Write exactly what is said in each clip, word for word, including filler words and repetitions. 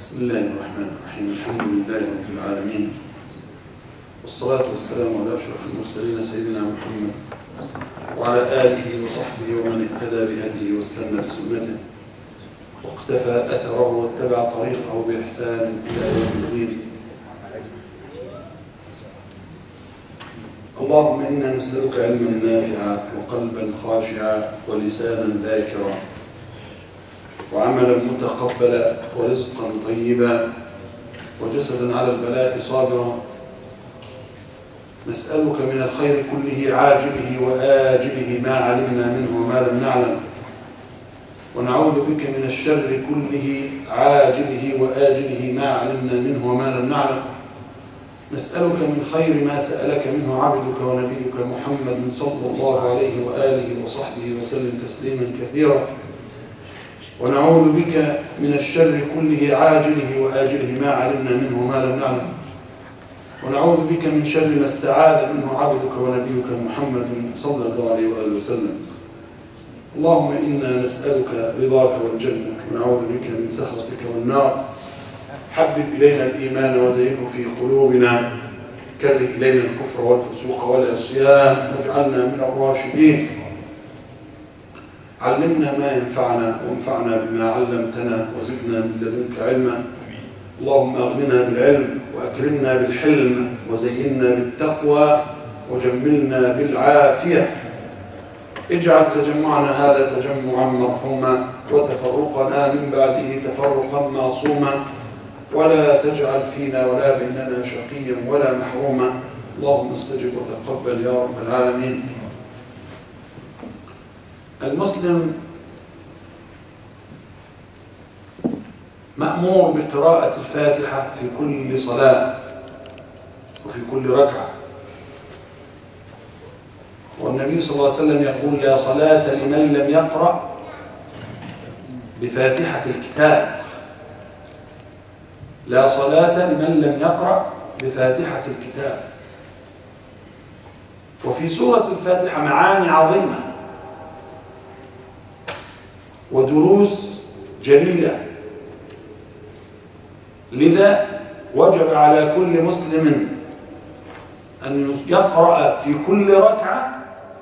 بسم الله الرحمن الرحيم. الحمد لله رب العالمين، والصلاة والسلام على أشرف المرسلين سيدنا محمد وعلى آله وصحبه ومن اهتدى بهديه واستنى بسنته واقتفى أثره واتبع طريقه بإحسان إلى يوم الدين. اللهم إنا نسألك علما نافعا وقلبا خاشعا ولسانا ذاكرا وعملا متقبلا ورزقا طيبا وجسدا على البلاء صابرا. نسألك من الخير كله عاجله وآجله ما علمنا منه وما لم نعلم، ونعوذ بك من الشر كله عاجله وآجله ما علمنا منه وما لم نعلم. نسألك من خير ما سألك منه عبدك ونبيك محمد صلى الله عليه وآله وصحبه وسلم تسليما كثيرا، ونعوذ بك من الشر كله عاجله وآجله ما علمنا منه وما لم نعلم، ونعوذ بك من شر ما استعاذ منه عبدك ونبيك محمد صلى الله عليه وآله وسلم. اللهم إنا نسألك رضاك والجنة ونعوذ بك من سخطك والنار. حبب إلينا الإيمان وزينه في قلوبنا، كره إلينا الكفر والفسوق والعصيان واجعلنا من الراشدين. علمنا ما ينفعنا وانفعنا بما علمتنا وزدنا من لدنك علما. اللهم أغننا بالعلم وأكرمنا بالحلم وزينا بالتقوى وجملنا بالعافية. اجعل تجمعنا هذا تجمعا مرحوما وتفرقنا من بعده تفرقا معصوما، ولا تجعل فينا ولا بيننا شقيا ولا محروما. اللهم استجب وتقبل يا رب العالمين. المسلم مأمور بقراءة الفاتحة في كل صلاة وفي كل ركعة، والنبي صلى الله عليه وسلم يقول: لا صلاة لمن لم يقرأ بفاتحة الكتاب. لا صلاة لمن لم يقرأ بفاتحة الكتاب. وفي سورة الفاتحة معاني عظيمة ودروس جليلة، لذا وجب على كل مسلم أن يقرأ في كل ركعة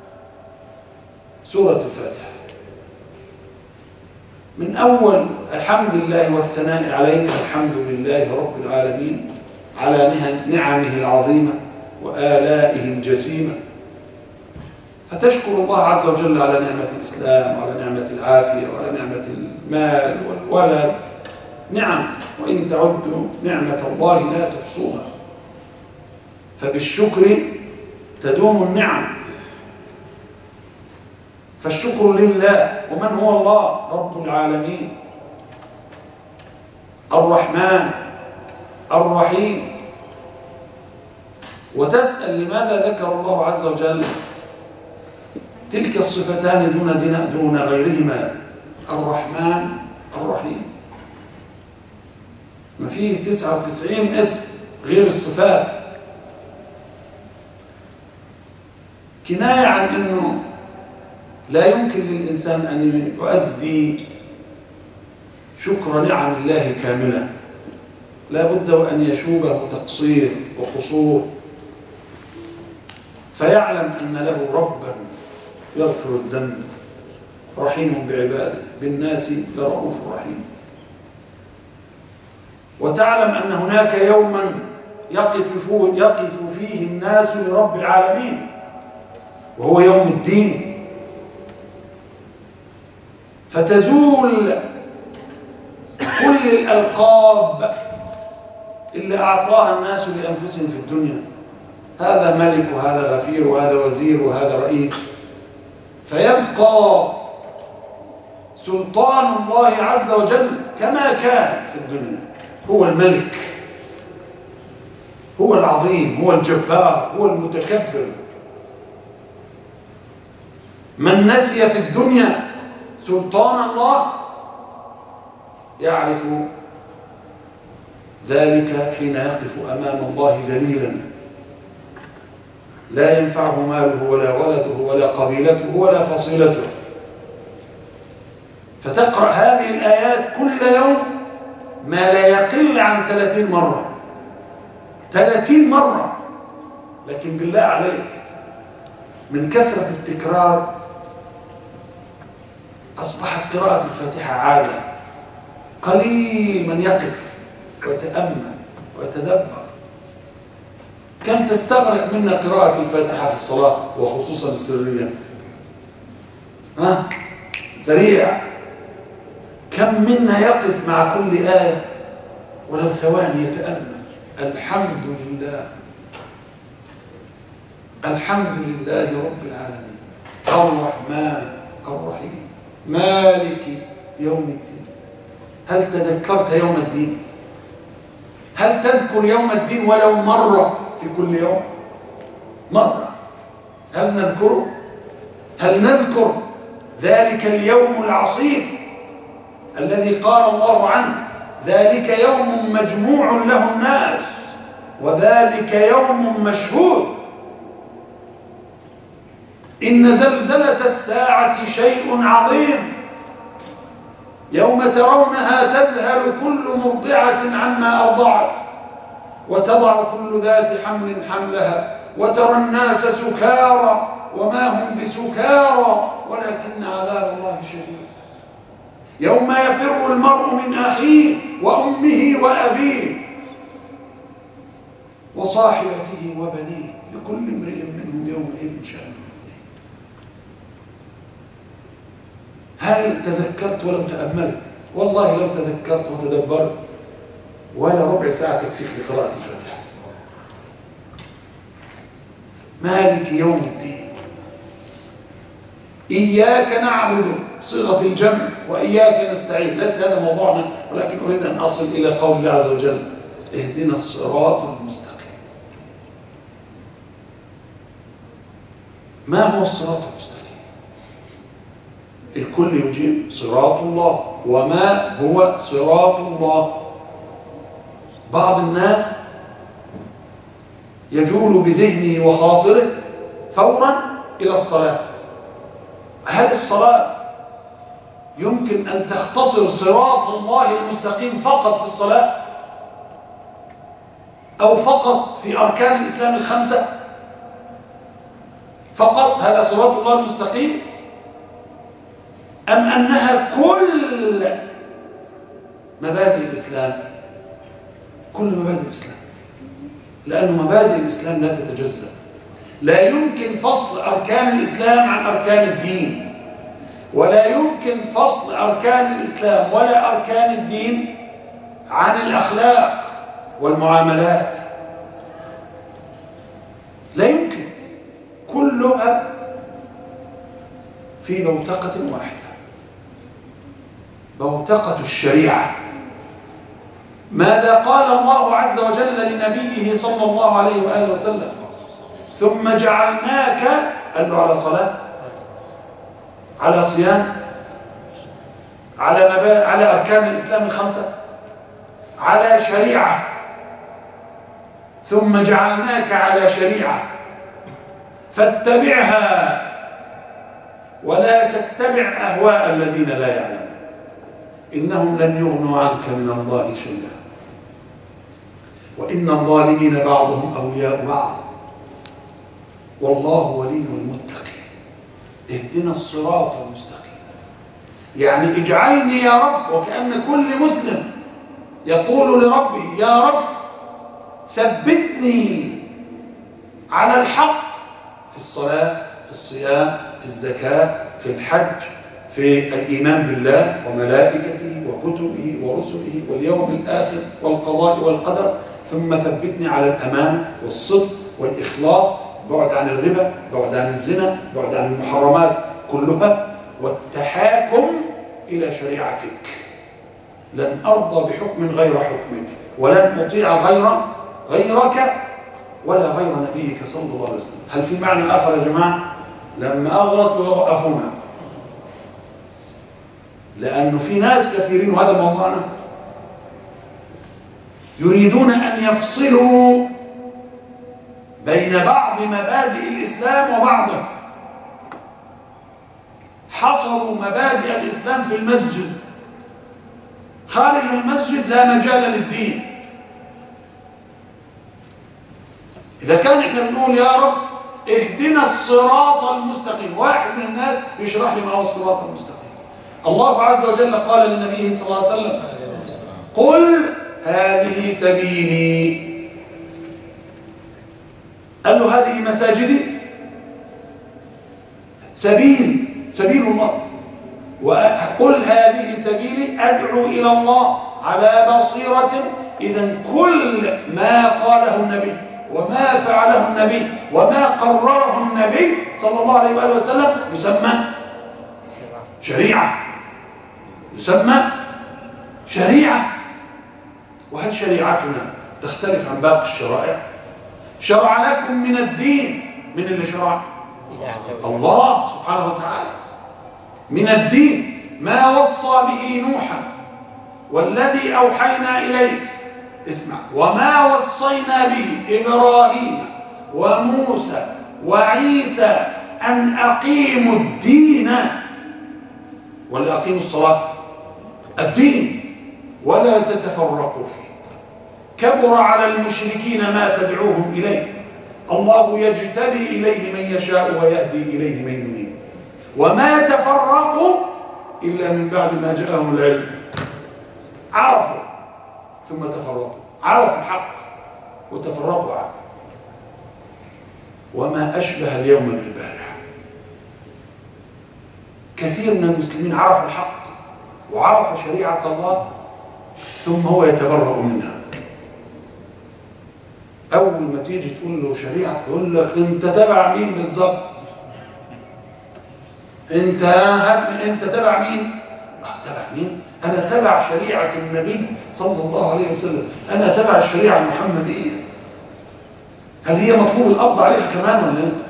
سورة الفاتحة، من أول الحمد لله والثناء عليه الحمد لله رب العالمين على نعمه العظيمة وآلائه الجسيمة، فتشكر الله عز وجل على نعمة الإسلام وعلى نعمة العافية وعلى نعمة المال والولد، نعم، وإن تعدوا نعمة الله لا تحصوها. فبالشكر تدوم النعم، فالشكر لله. ومن هو الله؟ رب العالمين الرحمن الرحيم. وتسأل لماذا ذكر الله عز وجل تلك الصفتان دون دون غيرهما، الرحمن الرحيم؟ ما فيه تسعة وتسعين اسم غير الصفات، كناية عن أنه لا يمكن للإنسان أن يؤدي شكر نعم الله كاملة، لا بد وأن يشوبه تقصير وقصور، فيعلم أن له ربا يغفر الذنب رحيم بعباده بالناس لرؤوف رحيم. وتعلم أن هناك يوما يقف يقف فيه الناس لرب العالمين، وهو يوم الدين، فتزول كل الألقاب اللي أعطاها الناس لأنفسهم في الدنيا، هذا ملك وهذا غفير وهذا وزير وهذا رئيس، فيبقى سلطان الله عز وجل كما كان في الدنيا. هو الملك، هو العظيم، هو الجبار، هو المتكبر. من نسي في الدنيا سلطان الله يعرف ذلك حين يقف أمام الله ذليلا، لا ينفعه ماله ولا ولده ولا قبيلته ولا فصيلته. فتقرأ هذه الآيات كل يوم ما لا يقل عن ثلاثين مرة، ثلاثين مرة. لكن بالله عليك من كثرة التكرار أصبحت قراءة الفاتحة عادة، قليل من يقف ويتأمل ويتدبر. كم تستغرق منا قراءة الفاتحة في الصلاة وخصوصا السرية؟ ها؟ سريع. كم منا يقف مع كل آية ولو ثواني يتأمل؟ الحمد لله، الحمد لله رب العالمين الرحمن الرحيم مالك يوم الدين. هل تذكرت يوم الدين؟ هل تذكر يوم الدين ولو مرة في كل يوم؟ مرة. هل نذكره؟ هل نذكر ذلك اليوم العصيب الذي قال الله عنه ذلك يوم مجموع له الناس وذلك يوم مشهود؟ إن زلزلة الساعة شيء عظيم يوم ترونها تذهل كل مرضعة عما أرضعت وتضع كل ذات حمل حملها وترى الناس سكارى وما هم بسكارى ولكن عذاب الله شديد. يوم يفر المرء من أخيه وأمه وأبيه وصاحبته وبنيه لكل امرئ منهم يومئذ شأن يغنيه. هل تذكرت ولو تأملت؟ والله لو تذكرت وتدبرت ولا ربع ساعة تكفيك لقراءة الفاتحة. مالك يوم الدين. إياك نعبد صيغة الجمع وإياك نستعين، ليس هذا موضوعنا، ولكن أريد أن أصل إلى قول الله عز وجل اهدنا الصراط المستقيم. ما هو الصراط المستقيم؟ الكل يجيب صراط الله. وما هو صراط الله؟ بعض الناس يجول بذهنه وخاطره فورا إلى الصلاة. هل الصلاة يمكن أن تختصر صراط الله المستقيم فقط في الصلاة؟ أو فقط في أركان الإسلام الخمسة؟ فقط هذا صراط الله المستقيم؟ أم أنها كل مبادئ الإسلام؟ كل مبادئ الإسلام، لأن مبادئ الإسلام لا تتجزأ. لا يمكن فصل أركان الإسلام عن أركان الدين، ولا يمكن فصل أركان الإسلام ولا أركان الدين عن الأخلاق والمعاملات. لا يمكن، كلها في بوتقة واحدة، بوتقة الشريعة. ماذا قال الله عز وجل لنبيه صلى الله عليه وآله وسلم؟ ثم جعلناك، قال له على صلاة، على صيام، على مبا... على أركان الإسلام الخمسة، على شريعة. ثم جعلناك على شريعة فاتبعها ولا تتبع أهواء الذين لا يعلمون إنهم لن يغنوا عنك من الله شيئا وإن الظالمين بعضهم أولياء بعض والله ولي المتقين. اهدنا الصراط المستقيم، يعني اجعلني يا رب، وكأن كل مسلم يقول لربه يا رب ثبتني على الحق في الصلاة، في الصيام، في الزكاة، في الحج، في الإيمان بالله وملائكته وكتبه ورسله واليوم الآخر والقضاء والقدر. ثم ثبتني على الأمانة والصدق والإخلاص، بعد عن الربا، بعد عن الزنا، بعد عن المحرمات كلها، والتحاكم إلى شريعتك. لن أرضى بحكم غير حكمك، ولن أطيع غير غيرك ولا غير نبيك صلى الله عليه وسلم. هل في معنى آخر يا جماعة؟ لما أغلط ويوقفونا، لأنه في ناس كثيرين، وهذا موضوعنا، يريدون أن يفصلوا بين بعض مبادئ الإسلام وبعضه. حصروا مبادئ الإسلام في المسجد، خارج المسجد لا مجال للدين. إذا كان إحنا بنقول يا رب اهدنا الصراط المستقيم، واحد من الناس يشرح لي ما هو الصراط المستقيم. الله عز وجل قال لنبيه صلى الله عليه وسلم قل هذه سبيلي، قال له هذه مساجدي، سبيل سبيل الله، وقل هذه سبيلي أدعو إلى الله على بصيرة. إذا كل ما قاله النبي وما فعله النبي وما قرره النبي صلى الله عليه وآله وسلم يسمى شريعة، يسمى شريعة. وهل شريعتنا تختلف عن باقي الشرائع؟ شرع لكم من الدين، من اللي شرع؟ الله سبحانه وتعالى. من الدين ما وصى به نوحا والذي أوحينا إليك، اسمع، وما وصينا به إبراهيم وموسى وعيسى أن أقيموا الدين، ولا أقيموا الصلاة، الدين، ولا تتفرقوا فيه. كبر على المشركين ما تدعوهم إليه، الله يجتبي إليه من يشاء ويهدي إليه من ينيب، وما تفرقوا إلا من بعد ما جاءهم العلم. عرفوا ثم تفرقوا، عرفوا الحق وتفرقوا عنه. وما أشبه اليوم بالبارحة، كثير من المسلمين عرف الحق وعرف شريعة الله ثم هو يتبرأ منها. أول ما تيجي تقول له شريعة يقول لك أنت تبع مين بالظبط؟ أنت أنت تبع مين؟ أه تبع مين؟ أنا تبع شريعة النبي صلى الله عليه وسلم، أنا تبع الشريعة المحمدية. هل هي مطلوب القبض عليها كمان ولا إيه؟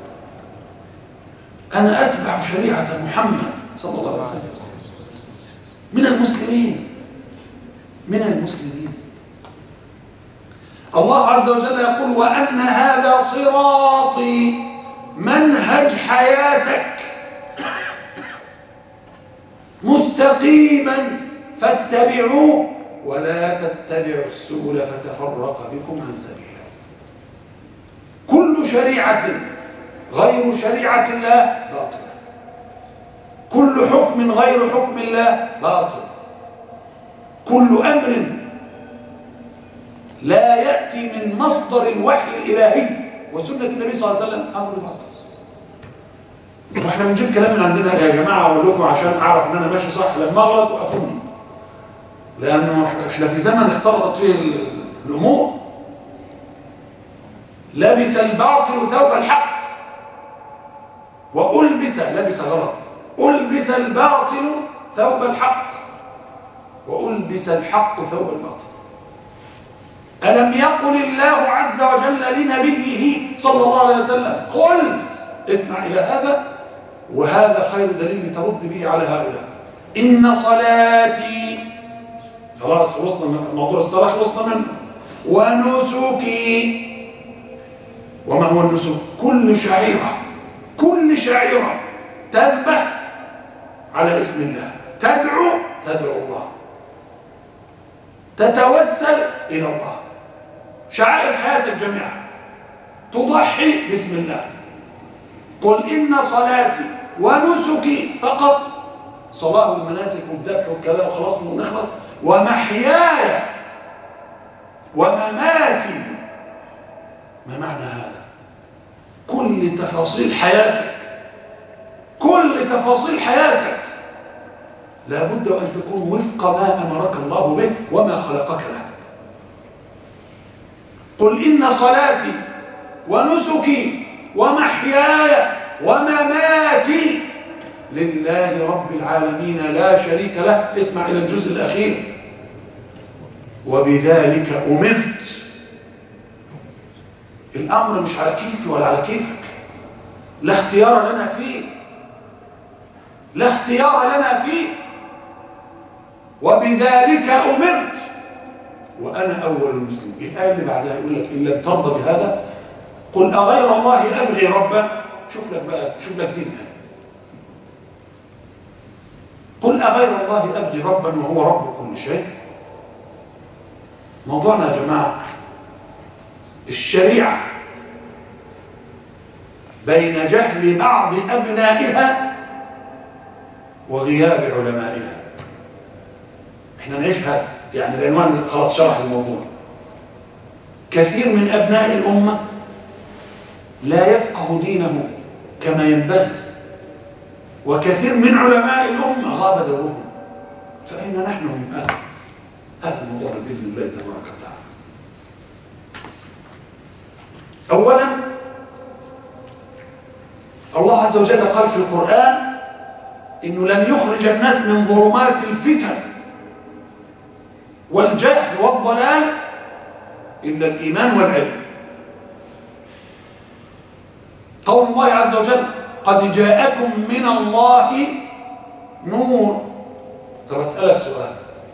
أنا أتبع شريعة محمد صلى الله عليه وسلم. من المسلمين، من المسلمين. الله عز وجل يقول وأن هذا صراطي، منهج حياتك، مستقيما فاتبعوه ولا تتبعوا السبل فتفرق بكم عن سبيله. كل شريعة غير شريعة الله باطل، كل حكم غير حكم الله باطل، كل أمر لا يأتي من مصدر الوحي الإلهي وسنة النبي صلى الله عليه وسلم أمر باطل. واحنا بنجيب كلام من عندنا يا جماعة، أقول لكم عشان أعرف إن أنا ماشي صح، لما أغلط وقفوني، لأنه احنا في زمن اختلطت فيه الأمور. لبس الباطل ثوب الحق وألبس، لبس غلط، ألبس الباطل ثوب الحق وألبس الحق ثوب الباطل. ألم يقل الله عز وجل لنبيه صلى الله عليه وسلم قل، اسمع إلى هذا وهذا خير دليل ترد به على هؤلاء، إن صلاتي، خلاص وصلنا موضوع الصلاة خلصنا منه، ونسكي. وما هو النسك؟ كل شعيرة، كل شعيرة تذبح على اسم الله، تدعو تدعو الله، تتوسل إلى الله، شعائر حياتك جميعا، تضحي باسم الله. قل إن صلاتي ونسكي فقط، صلاة المناسك والذبح والكلام وخلاص ونخلص، ومحياي ومماتي. ما معنى هذا؟ كل تفاصيل حياتك، كل تفاصيل حياتك لابد أن تكون وفق ما أمرك الله به وما خلقك له. قل إن صلاتي ونسكي ومحياي ومماتي لله رب العالمين لا شريك له. اسمع إلى الجزء الأخير، وبذلك أمرت. الأمر مش على كيفي ولا على كيفك، لا اختيار لنا فيه، لا اختيار لنا فيه. وبذلك أمرت وأنا أول المسلمين. الآية اللي بعدها يقول لك إن لم ترضى بهذا قل أغير الله أبغي ربا. شوف لك بقى، شوف لك دين تاني. قل أغير الله أبغي ربا وهو رب كل شيء. موضوعنا يا جماعة الشريعة بين جهل بعض أبنائها وغياب علمائها. احنا نعيش هذا، يعني العنوان خلاص شرح الموضوع. كثير من أبناء الأمة لا يفقه دينه كما ينبغي، وكثير من علماء الأمة غاب دورهم. فأين نحن من هذا؟ هذا الموضوع بإذن الله تبارك وتعالى. أولا الله عز وجل قال في القرآن إنه لن يخرج الناس من ظلمات الفتن والجهل والضلال إلا الإيمان والعلم. قول الله عز وجل قد جاءكم من الله نور. طب أسألك سؤال،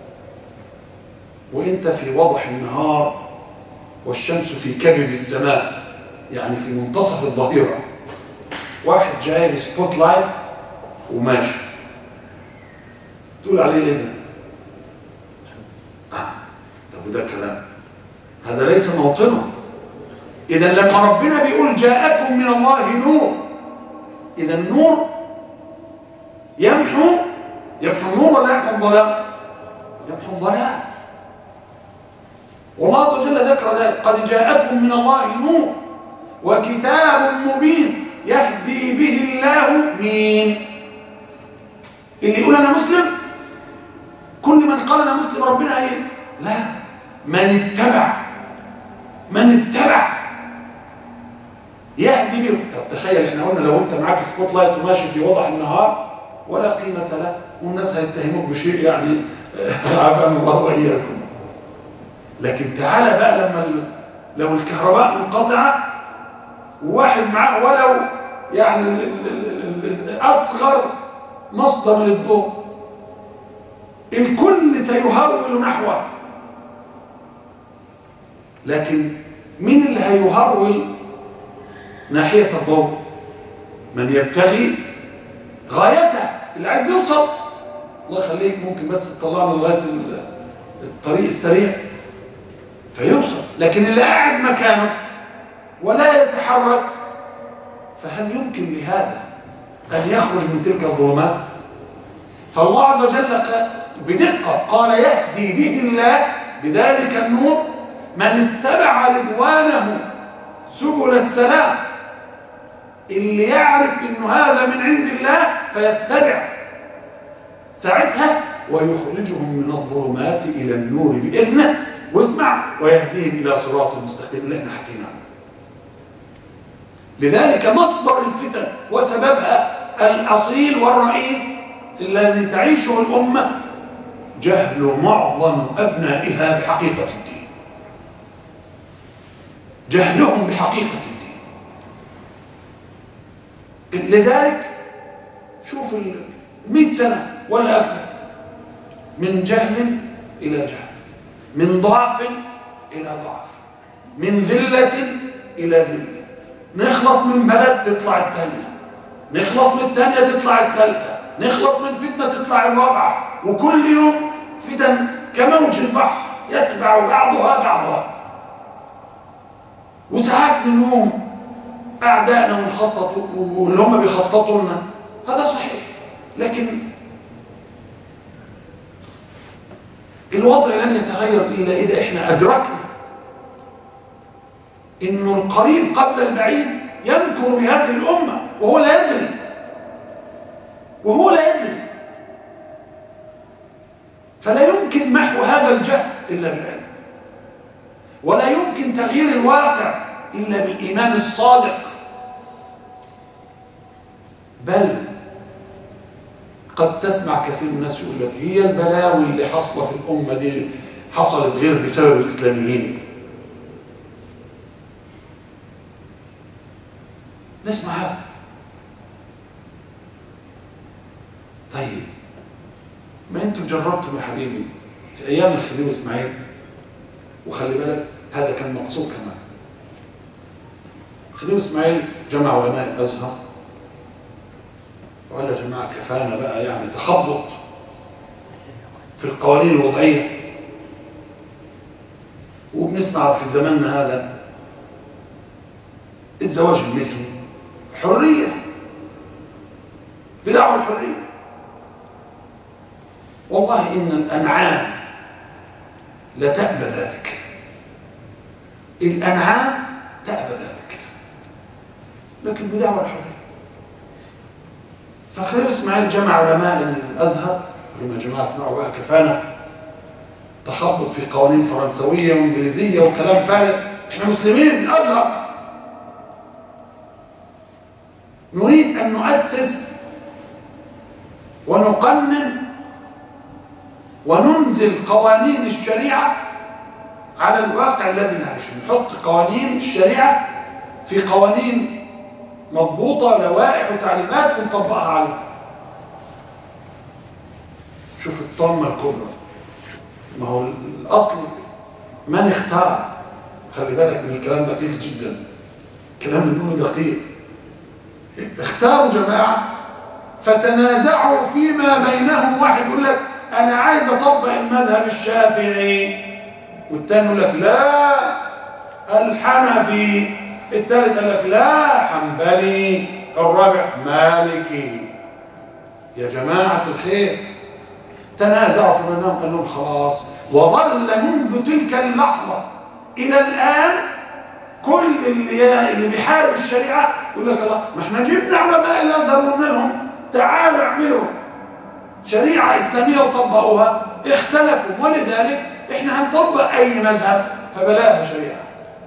وإنت في وضح النهار والشمس في كبد السماء، يعني في منتصف الظهيرة، واحد جاي بسبوت لايت وماشي، تقول عليه ايه ده؟ آه. طب وده كلام، هذا ليس موطنه. إذا لما ربنا بيقول جاءكم من الله نور، إذا النور يمحو يمحو النور ولا يمحو الظلام؟ يمحو الظلام. والله عز وجل ذكر ذلك قد جاءكم من الله نور وكتاب مبين يهدي به الله مين؟ اللي يقول أنا مسلم؟ كل من قال أنا مسلم ربنا ايه؟ لا، من اتبع من اتبع يهدي به. طب تخيل احنا قلنا لو انت معاك سبوت لايت وماشي في وضح النهار ولا قيمة له، والناس هيتهموك بشيء يعني عافانا الله وإياكم. لكن تعالى بقى لما لو الكهرباء منقطعة وواحد معاه ولو يعني أصغر مصدر للضوء، الكل سيهرول نحوه. لكن مين اللي هيهرول ناحية الضوء؟ من يبتغي غايته، اللي عايز يوصل. الله يخليك ممكن بس تطلعنا لغاية الطريق السريع فيوصل. لكن اللي قاعد مكانه ولا يتحرك، فهل يمكن لهذا أن يخرج من تلك الظلمات؟ فالله عز وجل بدقة قال يهدي به الله بذلك النور من اتبع رضوانه سبل السلام. اللي يعرف إنه هذا من عند الله فيتبع ساعتها ويخرجهم من الظلمات إلى النور بإذنه، واسمع، ويهديهم إلى صراط المستقيم اللي احنا حكينا عنه. لذلك مصدر الفتن وسببها الأصيل والرئيس الذي تعيشه الأمة جهل معظم أبنائها بحقيقة الدين، جهلهم بحقيقة الدين. لذلك شوف مئة سنة ولا أكثر من جهل إلى جهل، من ضعف إلى ضعف، من ذلة إلى ذلة. نخلص من بلد تطلع الثانية، نخلص من الثانية تطلع الثالثة، نخلص من فتنة تطلع الرابعة، وكل يوم فتن كموج البحر يتبع بعضها بعضها. وساعات منهم أعدائنا ونخطط واللي هم بيخططوا لنا، هذا صحيح. لكن الوضع لن يتغير إلا إذا إحنا أدركنا إنه القريب قبل البعيد يمكر بهذه الأمة وهو لا يدري وهو لا يدري فلا يمكن محو هذا الجهل إلا بالعلم، ولا يمكن تغيير الواقع إلا بالإيمان الصادق. بل قد تسمع كثير من الناس يقول لك هي البلاوي اللي حصلت في الأمة دي حصلت غير بسبب الإسلاميين. نسمع هذا. طيب ما انتم جربتم يا حبيبي في أيام الخديوي إسماعيل، وخلي بالك هذا كان مقصود كمان. الخديوي إسماعيل جمع علماء الأزهر وقال يا جماعة كفانا بقى، يعني تخبط في القوانين الوضعية. وبنسمع في زماننا هذا الزواج المثلي حرية، بدعوى الحرية. والله إن الأنعام لتأبى ذلك، الأنعام تأبى ذلك، لكن بدعوى الحرية. فخير اسماعيل جمع علماء الأزهر، لما جماعة اسمعوا بقى كفانا تخبط في قوانين فرنسوية وإنجليزية وكلام فارغ. إحنا مسلمين الأزهر نريد أن نؤسس ونقنن وننزل قوانين الشريعة على الواقع الذي نعيشه. نحط قوانين الشريعة في قوانين مضبوطة، لوائح وتعليمات، ونطبقها عليه. شوف الطامة الكبرى. ما هو الأصل من اختار، خلي بالك من الكلام دقيق جدا، كلام النوم دقيق. اختاروا جماعة فتنازعوا فيما بينهم، واحد يقول لك أنا عايز أطبق المذهب الشافعي، والتاني يقول لك لا الحنفي، الثالث قال لك لا حنبلي، الرابع مالكي. يا جماعة الخير، تنازعوا في بينهم، قال لهم خلاص. وظل منذ تلك اللحظة إلى الآن كل اللي اللي بيحارب الشريعة يقول لك الله، ما احنا جبنا علماء الأزهر وقلنا لهم تعالوا اعملوا شريعة إسلامية وطبقوها، اختلفوا، ولذلك احنا هنطبق أي مذهب فبلاها شريعة.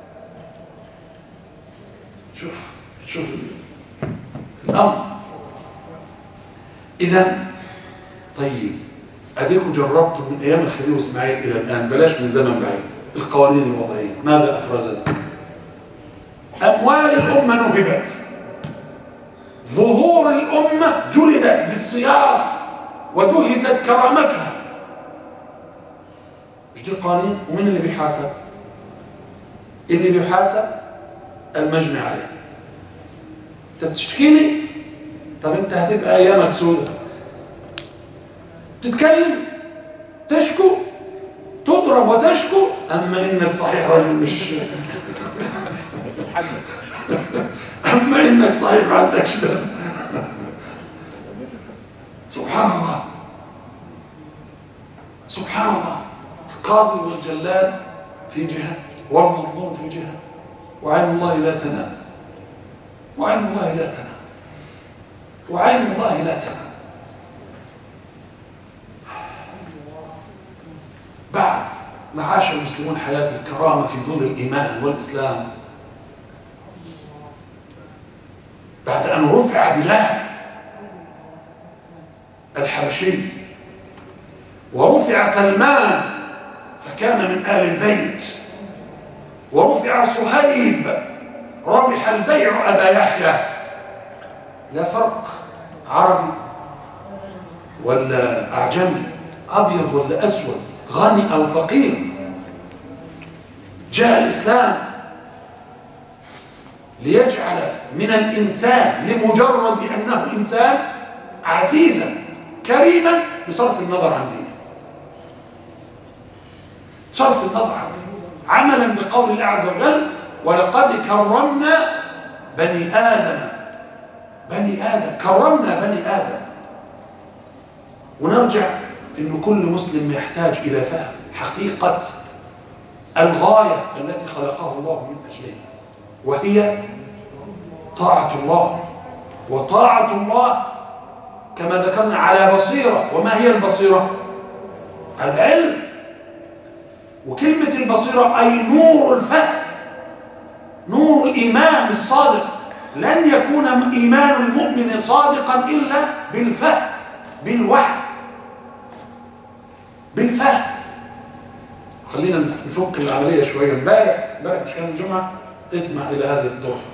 شوف شوف الأمر. إذا طيب أديكم جربتم من أيام الخديوي وإسماعيل إلى الآن، بلاش من زمن بعيد، القوانين الوضعية ماذا أفرزت؟ أموال الأمة نهبت، ظهور الأمة جلدت بالسيارة ودهست كرامتها. مش دي القوانين؟ ومن اللي بيحاسب؟ اللي بيحاسب المجني عليه. انت بتشتكيني؟ طب انت هتبقى ايامك سودة، تتكلم تشكو تضرب وتشكو، اما انك صحيح رجل مش اما انك صحيح ما عندكش دم. سبحان الله سبحان الله. القاضي والجلاد في جهة والمظلوم في جهة، وعين الله لا تنام، وعين الله لا تنام، وعين الله لا تنام. بعد ما عاش المسلمون حياة الكرامة في ظل الإيمان والإسلام، بعد أن رفع بلال الحبشي ورفع سلمان فكان من آل البيت، ورفع صهيب ربح البيع أبا يحيى، لا فرق عربي ولا أعجمي، أبيض ولا أسود، غني أو فقير، جاء الإسلام ليجعل من الإنسان لمجرد أنه إنسان عزيزا كريما بصرف النظر عن دينه، صرف النظر عن دينه، عملا بقول الله عز وجل ولقد كرمنا بني آدم. بني آدم، كرمنا بني آدم. ونرجع إنه كل مسلم يحتاج إلى فهم حقيقة الغاية التي خلقه الله من أجلها، وهي طاعة الله. وطاعة الله كما ذكرنا على بصيرة. وما هي البصيرة؟ العلم. وكلمة البصيرة أي نور الفهم، نور الإيمان الصادق. لن يكون إيمان المؤمن صادقا إلا بالفهم، بالوحي، بالفهم. خلينا نفك العملية شوية. امبارح امبارح مش كان الجمعة؟ اسمع إلى هذه الطرفة.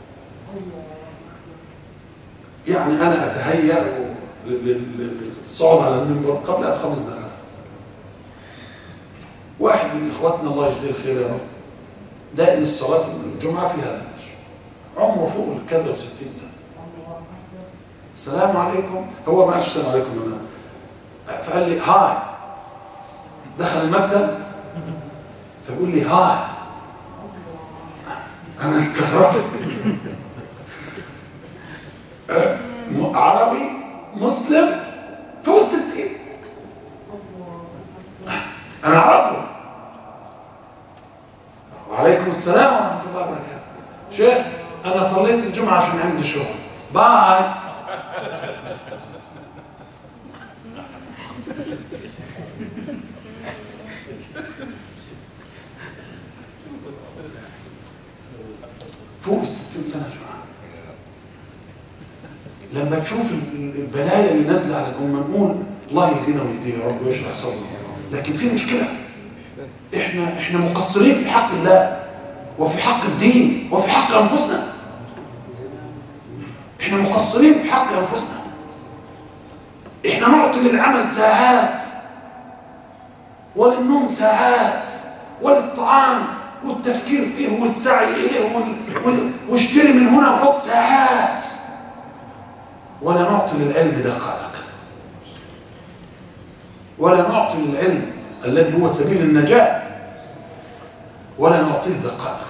يعني أنا أتهيأ للصعود على المنبر قبلها بخمس دقائق. واحد من إخواتنا الله يجزيه الخير يا رب، دائم الصلاة الجمعة في هذا المسجد، عمره فوق كذا وستين سنة. السلام عليكم، هو ما قالش السلام عليكم أنا، فقال لي هاي، دخل المكتب فبيقول لي هاي. أنا استغربت. عربي مسلم فوق الستين، أنا أعرفه. وعليكم السلام ورحمة الله وبركاته. شيخ أنا صليت الجمعة عشان عندي شغل، باي. فوق الستين سنة يا جماعة. لما تشوف البلايا اللي نازلة عليكم نقول الله يهدينا ويهديه يا رب ويشرح صدرنا، لكن في مشكلة. احنا احنا مقصرين في حق الله وفي حق الدين وفي حق انفسنا. احنا مقصرين في حق انفسنا. احنا نعطي للعمل ساعات وللنوم ساعات وللطعام والتفكير فيه والسعي اليه واشتري من هنا وحط ساعات، ولا نعطي للعلم دقائق، ولا نعطي للعلم الذي هو سبيل النجاة ولا نعطيه دقائق.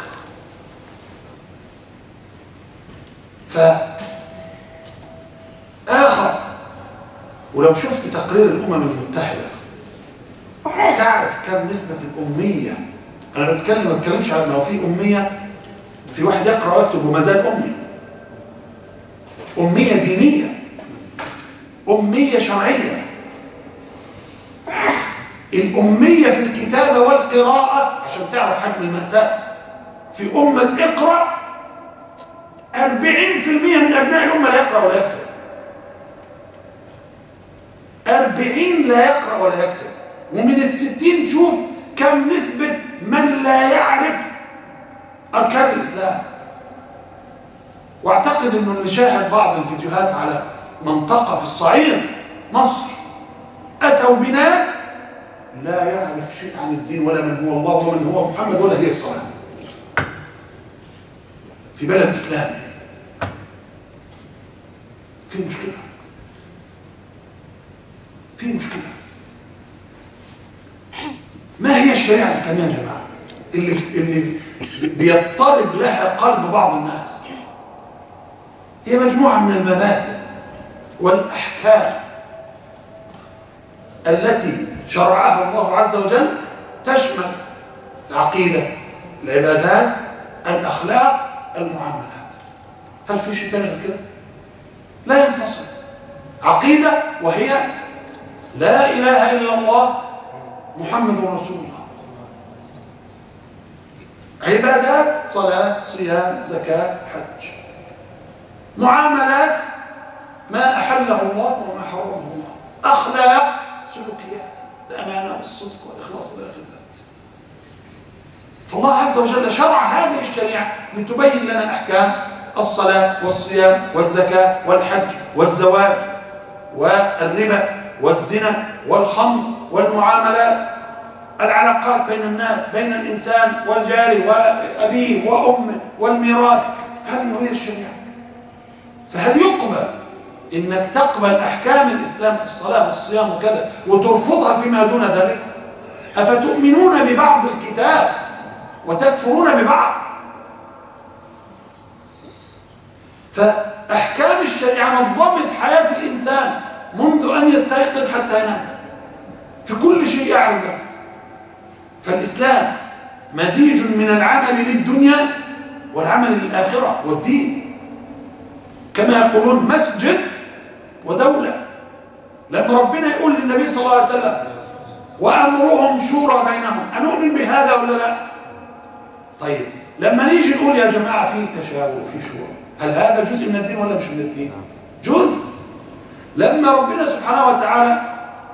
فآخر، ولو شفت تقرير الأمم المتحدة تعرف كم نسبة الأمية. أنا بتكلم ما بتكلمش عن لو في أمية، في واحد يقرأ ويكتب وما زال أمي، أمية دينية، أمية شرعية. الأمية في الكتابة والقراءة عشان تعرف حجم المأساة. في أمة اقرأ أربعين بالمئة من أبناء الأمة لا يقرأ ولا يكتب. أربعين لا يقرأ ولا يكتب. ومن الستين شوف كم نسبة من لا يعرف أركان الإسلام. واعتقد انه اللي شاهد بعض الفيديوهات على منطقة في الصعيد مصر أتوا بناس لا يعرف شيء عن الدين ولا من هو الله ومن هو محمد ولا هي الصلاة في بلد إسلامي. في مشكلة، في مشكلة. ما هي الشريعة الإسلامية يا جماعة اللي, اللي بيضطرب لها قلب بعض الناس؟ هي مجموعة من المبادئ والأحكام التي شرعها الله عز وجل، تشمل العقيدة، العبادات، الأخلاق، المعاملات. هل في شيء تاني غير كده؟ لا ينفصل. عقيدة وهي لا إله إلا الله محمد رسول الله. عبادات صلاة صيام زكاة حج. معاملات ما أحله الله وما حرمه الله. أخلاق سلوكيات الأمانة والصدق والإخلاص إلى آخره. فالله عز وجل شرع هذه الشريعة لتبين لنا أحكام الصلاة والصيام والزكاة والحج والزواج والربا والزنا والخمر والمعاملات، العلاقات بين الناس، بين الإنسان والجار وأبيه وأمه والميراث. هذه هي الشريعة. فهل يقبل إنك تقبل أحكام الإسلام في الصلاة والصيام وكذا وترفضها فيما دون ذلك؟ أفتؤمنون ببعض الكتاب وتكفرون ببعض؟ فأحكام الشريعة نظمت حياة الإنسان منذ أن يستيقظ حتى ينام في كل شيء يعلم له. فالإسلام مزيج من العمل للدنيا والعمل للآخرة والدين، كما يقولون مسجد ودولة. لما ربنا يقول للنبي صلى الله عليه وسلم وأمرهم شورى بينهم، أنؤمن بهذا ولا لا؟ طيب لما نيجي نقول يا جماعة فيه تشاور وفيه شورى، هل هذا جزء من الدين ولا مش من الدين؟ جزء. لما ربنا سبحانه وتعالى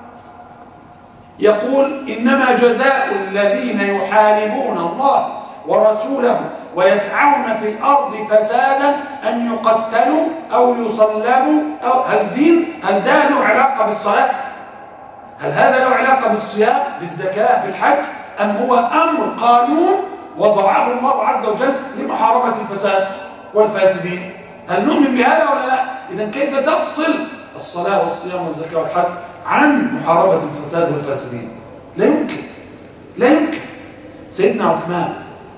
يقول إنما جزاء الذين يحاربون الله ورسوله ويسعون في الأرض فسادا أن يقتلوا أو يصلبوا أو هل دين هل ده له علاقة بالصلاة؟ هل هذا له علاقة بالصيام بالزكاة بالحج؟ أم هو أمر قانون وضعه الله عز وجل لمحاربة الفساد والفاسدين؟ هل نؤمن بهذا ولا لا؟ إذن كيف تفصل الصلاة والصيام والزكاة والحج عن محاربة الفساد والفاسدين؟ لا يمكن، لا يمكن. سيدنا عثمان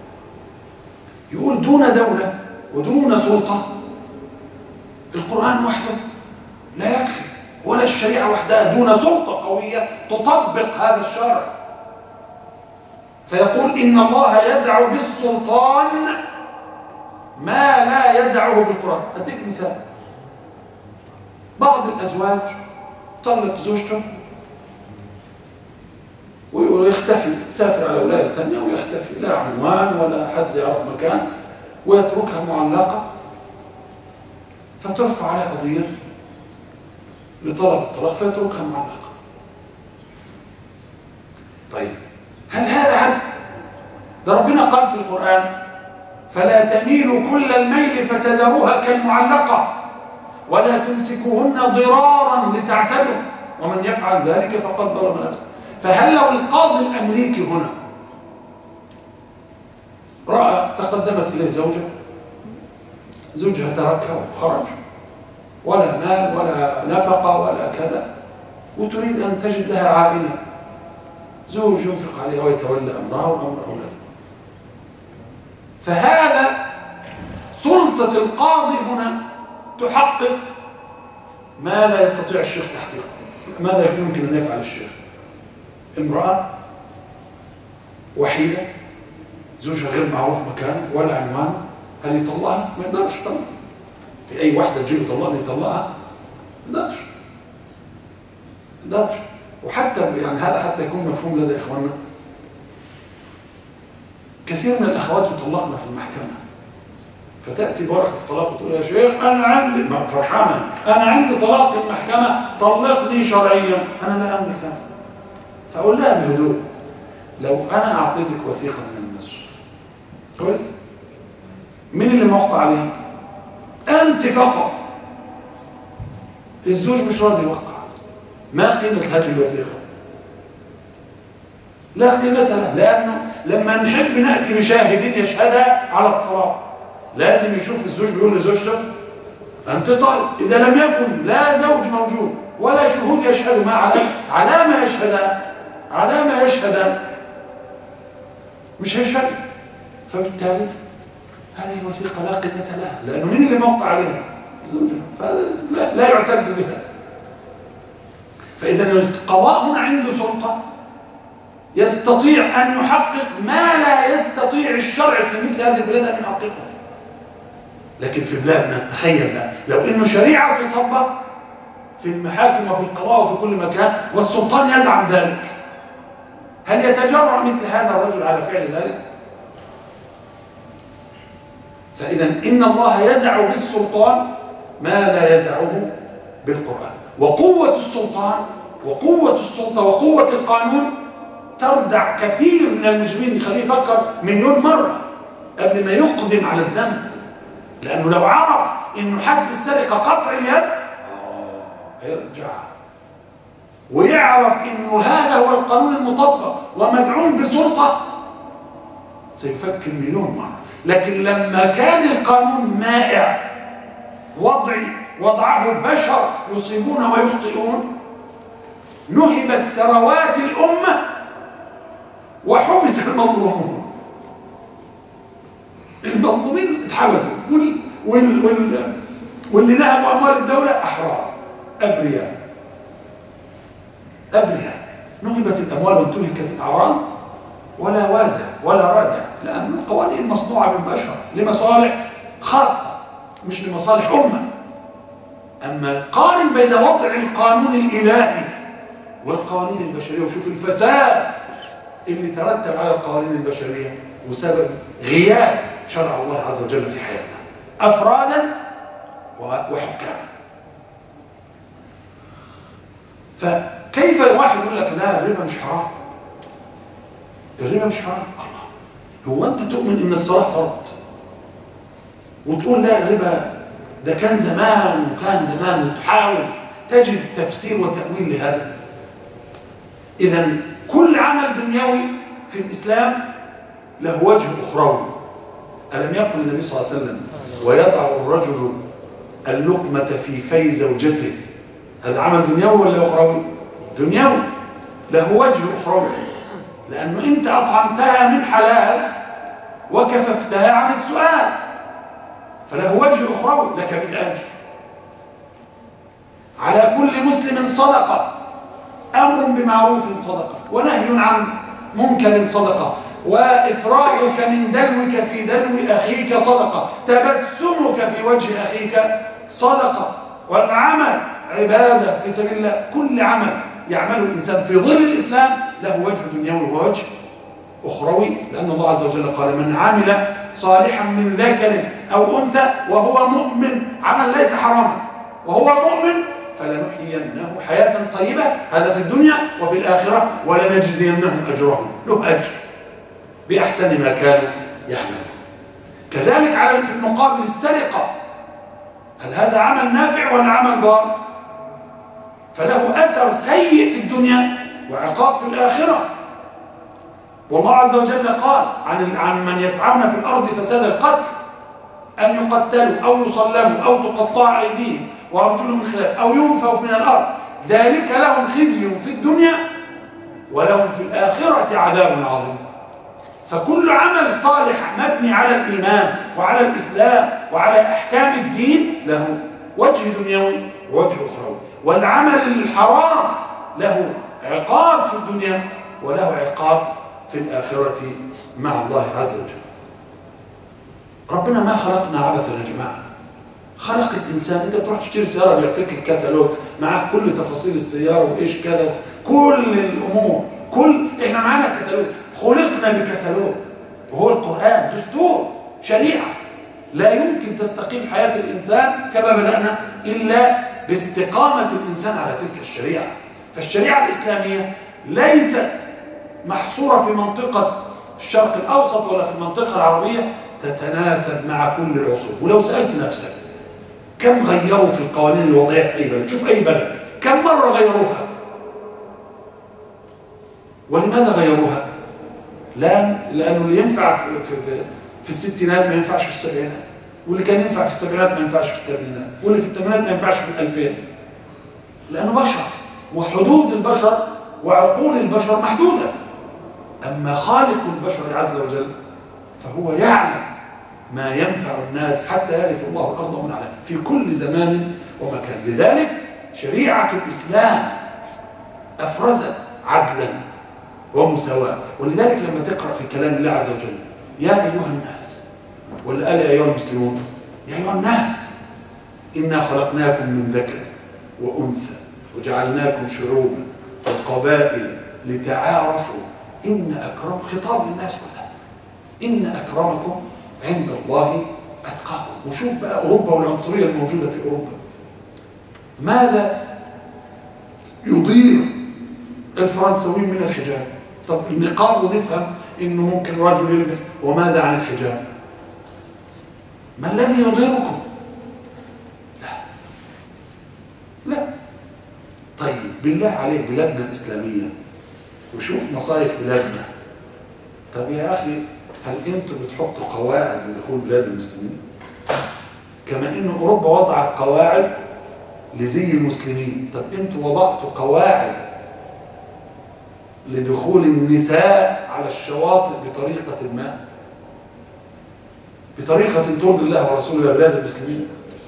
يقول دون دولة ودون سلطة القرآن وحده لا يكفي، ولا الشريعة وحدها، دون سلطة قوية تطبق هذا الشرع. فيقول إن الله يزع بالسلطان ما لا يزعه بالقرآن. أديك مثال، بعض الأزواج طلق زوجته ويختفي، سافر على ولاية ثانية ويختفي، لا عنوان ولا حد يعرف مكان، ويتركها معلقة، فترفع عليها قضية لطلب الطلاق فيتركها معلقة. طيب هل هذا عدل؟ ده ربنا قال في القرآن فلا تميلوا كل الميل فتذروها كالمعلقة ولا تمسكوهن ضرارا لتعتدوا ومن يفعل ذلك فقد ظلم نفسه. فهل لو القاضي الأمريكي هنا رأى تقدمت إليه زوجة، زوجها تركها وخرج، ولا مال ولا نفقة ولا كذا، وتريد أن تجد لها عائلة، زوج ينفق عليها ويتولى أمرها وأمر أولادها، فهذا سلطة القاضي هنا تحقق ما لا يستطيع الشيخ تحقيقه. ماذا يمكن أن يفعل الشيخ؟ امرأة وحيدة زوجها غير معروف مكان ولا عنوان، هل يطلقها؟ ما يقدرش طبعا. أي واحدة تجيب طلقها يطلقها؟ ما يقدرش، ما يقدرش. وحتى يعني هذا حتى يكون مفهوم لدى إخواننا، كثير من الأخوات يطلقنا في المحكمة، فتأتي بورقة الطلاق وتقول يا شيخ أنا عندي فرحانة، أنا عندي طلاق في المحكمة طلقني شرعيا، أنا لا أملك لها. فأقول لها بهدوء لو أنا أعطيتك وثيقة من النص كويس؟ مين اللي موقع عليها؟ أنت فقط. الزوج مش راضي يوقع، ما قيمة هذه الوثيقة؟ لا قيمة لها، لأنه لما نحب نأتي بشاهدين يشهدها على الطلاق لازم يشوف الزوج بيقول لزوجته أنت طالق. إذا لم يكن لا زوج موجود ولا شهود يشهدوا ما على على ما يشهدان على ما يشهدان مش هيشهد. فبالتالي هذه الوثيقة لا قيمة لها، لأنه مين اللي موقع عليها؟ زوجها، فهذا لا, لا يعتد بها. فإذا القضاء هنا عنده سلطة يستطيع أن يحقق ما لا يستطيع الشرع في مثل هذه البلاد أن يحققه. لكن في بلادنا تخيل لو إنه شريعة تطبق في المحاكم وفي القضاء وفي كل مكان والسلطان يدعم ذلك، هل يتجرأ مثل هذا الرجل على فعل ذلك؟ فإذا إن الله يزع بالسلطان ما لا يزعه بالقرآن. وقوة السلطان وقوة السلطة وقوة القانون تردع كثير من المجرمين، يخليه يفكر مليون مرة قبل ما يقدم على الذنب، لأنه لو عرف إنه حد السرقة قطع اليد هيرجع ويعرف إنه هذا هو القانون المطبق ومدعوم بسلطة سيفكر مليون مرة. لكن لما كان القانون مائع وضعي وضعه بشر يصيبون ويخطئون، نهبت ثروات الأمة وحبس المظلومون. المظلومين اتحبسوا وال... وال... وال... واللي نهبوا أموال الدولة أحرار أبرياء أبرياء. نهبت الأموال وانتهكت الأعراض ولا وازع ولا رادع، لأن القوانين مصنوعة بالبشر لمصالح خاصة مش لمصالح أمة. أما قارن بين وضع القانون الإلهي والقوانين البشرية وشوف الفساد اللي ترتب على القوانين البشرية وسبب غياب شرع الله عز وجل في حياتنا أفرادا وحكاما. فكيف واحد يقول لك لا الربا مش حرام؟ الربا مش حرام. الله، هو أنت تؤمن إن الصلاة فرض وتقول لا الربا ده كان زمان وكان زمان وتحاول تجد تفسير وتأويل لهذا؟ إذا كل عمل دنيوي في الإسلام له وجه أخروي. ألم يقل النبي صلى الله عليه وسلم ويضع الرجل اللقمة في في زوجته؟ هذا عمل دنيوي ولا أخروي؟ دنيوي له وجه أخروي. لأنه أنت أطعمتها من حلال وكففتها عن السؤال، فله وجه أخروي لك بأجر. على كل مسلم صدقة، أمر بمعروف صدقة، ونهي عن منكر صدقة، وإفراغك من دلوك في دلو أخيك صدقة، تبسمك في وجه أخيك صدقة، والعمل عبادة في سبيل الله. كل عمل يعمله الإنسان في ظل الإسلام له وجه دنيوي ووجه أخروي، لأن الله عز وجل قال: من عمل صالحا من ذكر أو أنثى وهو مؤمن، عمل ليس حراما، وهو مؤمن فلنحيينه حياة طيبة، هذا في الدنيا وفي الآخرة، ولنجزينهم أجرهم، له أجر بأحسن ما كانوا يعملون. كذلك على في المقابل السرقة، هل هذا عمل نافع ولا عمل ضار؟ فله أثر سيء في الدنيا وعقاب في الآخرة. والله عز وجل قال عن عن من يسعون في الأرض فساد القتل أن يقتلوا أو يصلبوا أو تقطع أيديهم وأرجلهم من خلاف أو ينفوا من الأرض، ذلك لهم خزي في الدنيا ولهم في الآخرة عذاب عظيم. فكل عمل صالح مبني على الإيمان وعلى الإسلام وعلى أحكام الدين له وجه دنيوي ووجه أخروي، والعمل الحرام له عقاب في الدنيا وله عقاب في الآخرة مع الله عز وجل. ربنا ما خلقنا عبثا يا جماعة، خلق الإنسان. أنت بتروح تشتري سيارة بيعطيك الكتالوج معك كل تفاصيل السيارة وإيش كذا، كل الأمور، كل إحنا معنا كتالوج، خلقنا بكتالوج، وهو القرآن دستور شريعة. لا يمكن تستقيم حياة الإنسان كما بدأنا إلا باستقامة الإنسان على تلك الشريعة. فالشريعة الإسلامية ليست محصورة في منطقة الشرق الأوسط ولا في المنطقة العربية، تتناسب مع كل العصور. ولو سألت نفسك كم غيروا في القوانين الوضعية في أي بلد، شوف أي بلد كم مرة غيروها، ولماذا غيروها؟ لا، لأنه اللي ينفع في, في, في, في الستينات ما ينفعش في السبعينات، واللي كان ينفع في السبعينات ما ينفعش في الثمانينات، واللي في الثمانينات ما ينفعش في الألفين، لأنه بشر وحدود البشر وعقول البشر محدودة. أما خالق البشر عز وجل فهو يعلم ما ينفع الناس حتى يرث الله الأرض ومن عليها في كل زمان ومكان. لذلك شريعة الإسلام أفرزت عدلا ومساواة. ولذلك لما تقرأ في كلام الله عز وجل: يا أيها الناس، ولا قال يا أيها المسلمون، يا أيها الناس إنا خلقناكم من ذكر وأنثى وجعلناكم شعوبا وقبائل لتعارفوا إن أكرم، خطاب للناس كلها، إن أكرمكم عند الله أتقاكم. وشوف بقى أوروبا والعنصرية الموجودة في أوروبا، ماذا يضير الفرنسويين من الحجاب؟ طب النقاب ونفهم إنه ممكن رجل يلبس، وماذا عن الحجاب؟ ما الذي يضيركم؟ لا لا. طيب بالله عليك بلادنا الإسلامية وشوف مصايف بلادنا. طب يا أخي هل أنتم بتحطوا قواعد لدخول بلاد المسلمين؟ كما إن أوروبا وضعت قواعد لزي المسلمين، طب أنتم وضعتوا قواعد لدخول النساء على الشواطئ بطريقة ما، بطريقة ترضي الله ورسوله يا بلاد المسلمين.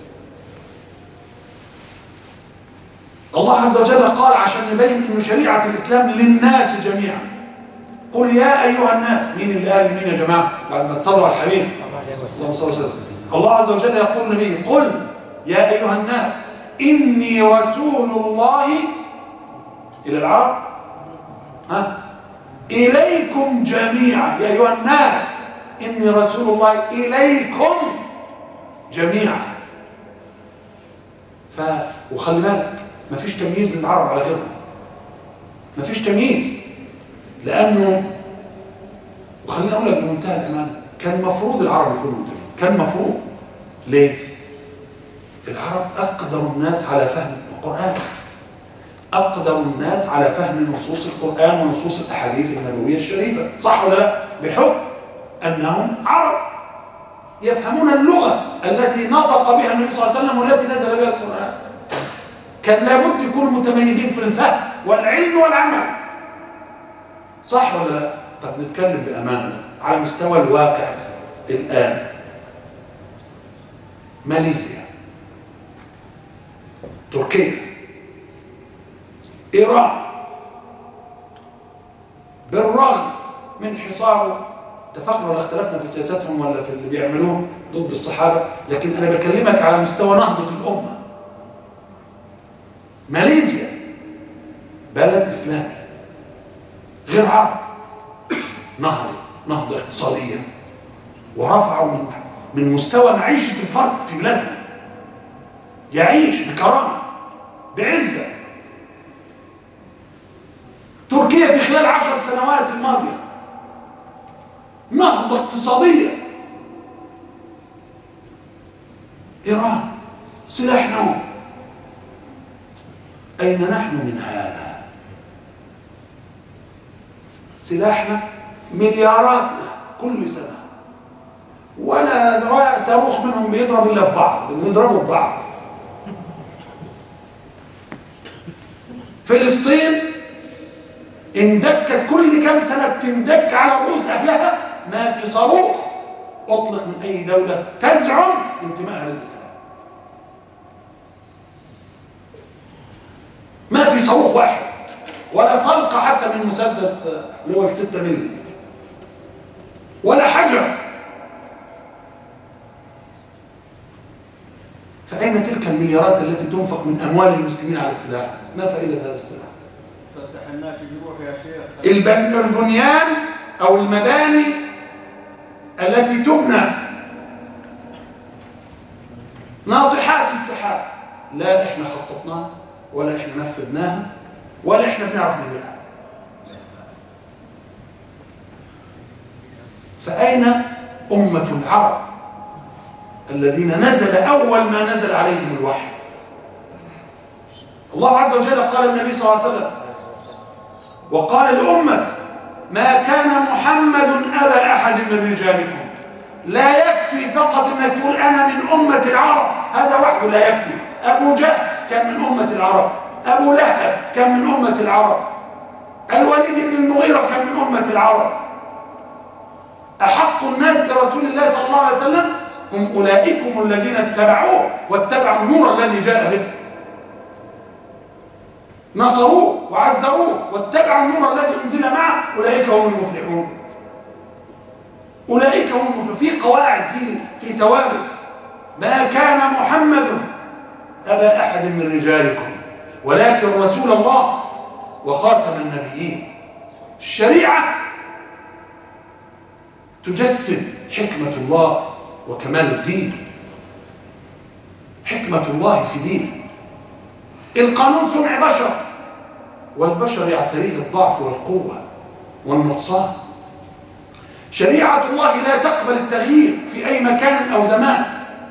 الله عز وجل قال عشان نبين إن شريعة الإسلام للناس جميعا: قل يا أيها الناس. مين اللي قال لمين يا جماعة؟ بعد ما تصلوا على الحبيب اللهم صل وسلم. الله عز وجل يقول للنبي: قل يا أيها الناس إني رسول الله إلى العرب ها إليكم جميعا. يا أيها الناس إني رسول الله إليكم جميعا. ف وخلي بالك ما فيش تمييز للعرب على غيرهم، ما فيش تمييز، لأنه وخليني أقول لك بمنتهى الأمانة كان مفروض العرب يكونوا متميزين، كان مفروض. ليه؟ العرب أقدر الناس على فهم القرآن، أقدر الناس على فهم نصوص القرآن ونصوص الأحاديث النبوية الشريفة، صح ولا لا؟ بحكم أنهم عرب يفهمون اللغة التي نطق بها النبي صلى الله عليه وسلم والتي نزل بها القرآن. كان لابد يكونوا متميزين في الفهم والعلم والعمل. صح ولا لا؟ طب نتكلم بأمانة على مستوى الواقع الآن. ماليزيا، تركيا، إيران، بالرغم من حصاره، اتفقنا ولا اختلفنا في سياساتهم ولا في اللي بيعملوه ضد الصحابة، لكن أنا بكلمك على مستوى نهضة الأمة. ماليزيا بلد إسلامي غير عرب، نهضوا نهضة اقتصادية ورفعوا من من مستوى معيشة الفرد في بلادهم، يعيش بكرامة بعزة. تركيا في خلال عشر سنوات الماضية نهضة اقتصادية. إيران سلاح نووي. أين نحن من هذا؟ سلاحنا ملياراتنا كل سنة، ولا صاروخ منهم بيضرب إلا ببعض، بيضربوا ببعض. فلسطين اندكت كل كم سنة بتندك على رؤوس أهلها ما في صاروخ أطلق من أي دولة تزعم انتمائها للإسلام. ما في صاروخ واحد ولا طلقة حتى من مسدس اللي هو الستة ملي ولا حجر. فأين تلك المليارات التي تنفق من أموال المسلمين على السلاح؟ ما فائدة هذا السلاح؟ فتح الناس يروح يا شيخ. البنيان أو المباني التي تبنى ناطحات السحاب لا إحنا خططناها ولا إحنا نفذناها ولا إحنا بنعرف نديرها. فأين أمة العرب الذين نزل أول ما نزل عليهم الوحي؟ الله عز وجل قال النبي صلى الله عليه وسلم وقال لأمة ما كان محمد أبا أحد من رجالكم. لا يكفي فقط أنك تقول أنا من أمة العرب، هذا وحده لا يكفي. أبو جهل كان من أمة العرب، أبو لهب كان من أمة العرب، الوليد بن المغيرة كان من أمة العرب. أحق الناس برسول الله صلى الله عليه وسلم هم أولئكم الذين اتبعوه واتبعوا النور الذي جاء به، نصروه وعزروه واتبعوا النور الذي أنزل معه، أولئك هم المفلحون. أولئك هم المفلحون. في قواعد، في في ثوابت. ما كان محمد أبا أحد من رجالكم ولكن رسول الله وخاتم النبيين. الشريعة تجسد حكمة الله وكمال الدين. حكمة الله في دينه. القانون صنع بشر والبشر يعتريه الضعف والقوة والنقصان. شريعة الله لا تقبل التغيير في أي مكان أو زمان.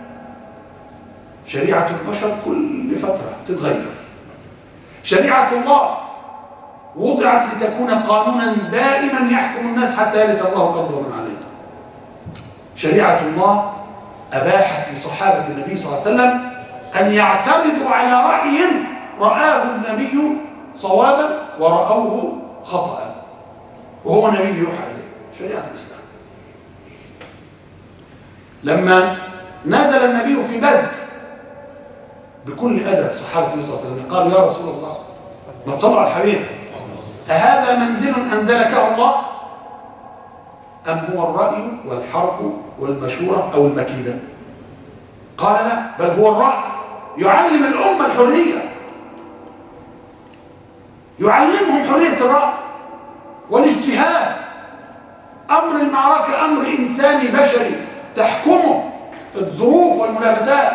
شريعة البشر كل فترة تتغير. شريعة الله وضعت لتكون قانونا دائما يحكم الناس حتى يرث الله قبضه من عليه. شريعة الله أباحت لصحابة النبي صلى الله عليه وسلم أن يعترضوا على رأي رآه النبي صوابا ورأوه خطأ وهو نبي يوحى إليه. شريعة الإسلام. لما نزل النبي في بدر بكل أدب صحابة النبي صلى الله عليه وسلم قالوا يا رسول الله ما تصلوا على الحبيب، أهذا منزل أنزلكه الله أم هو الرأي والحرب والمشورة أو المكيدة؟ قال لا، بل هو الرأي. يعلم الأمة الحرية، يعلمهم حرية الرأي والاجتهاد. أمر المعركة أمر إنساني بشري تحكمه الظروف والملابسات.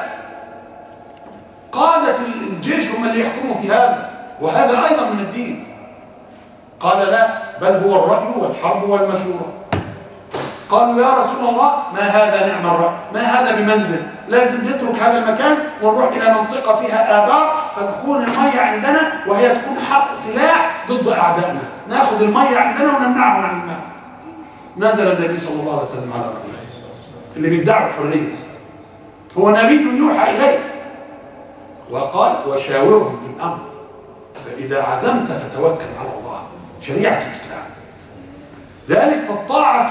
قادة الجيش هم اللي يحكموا في هذا، وهذا أيضا من الدين. قال لا، بل هو الرأي والحرب والمشورة. قالوا يا رسول الله ما هذا نعم الرأي، ما هذا بمنزل، لازم نترك هذا المكان ونروح إلى منطقة فيها آبار فتكون المية عندنا وهي تكون سلاح ضد أعدائنا، ناخذ المية عندنا ونمنعهم عن الماء. نزل النبي صلى الله عليه وسلم على رأيه اللي بيدعوا الحرية، هو نبي يوحى إليه، وقال وشاورهم في الأمر فإذا عزمت فتوكل على الله. شريعة الإسلام ذلك فالطاعة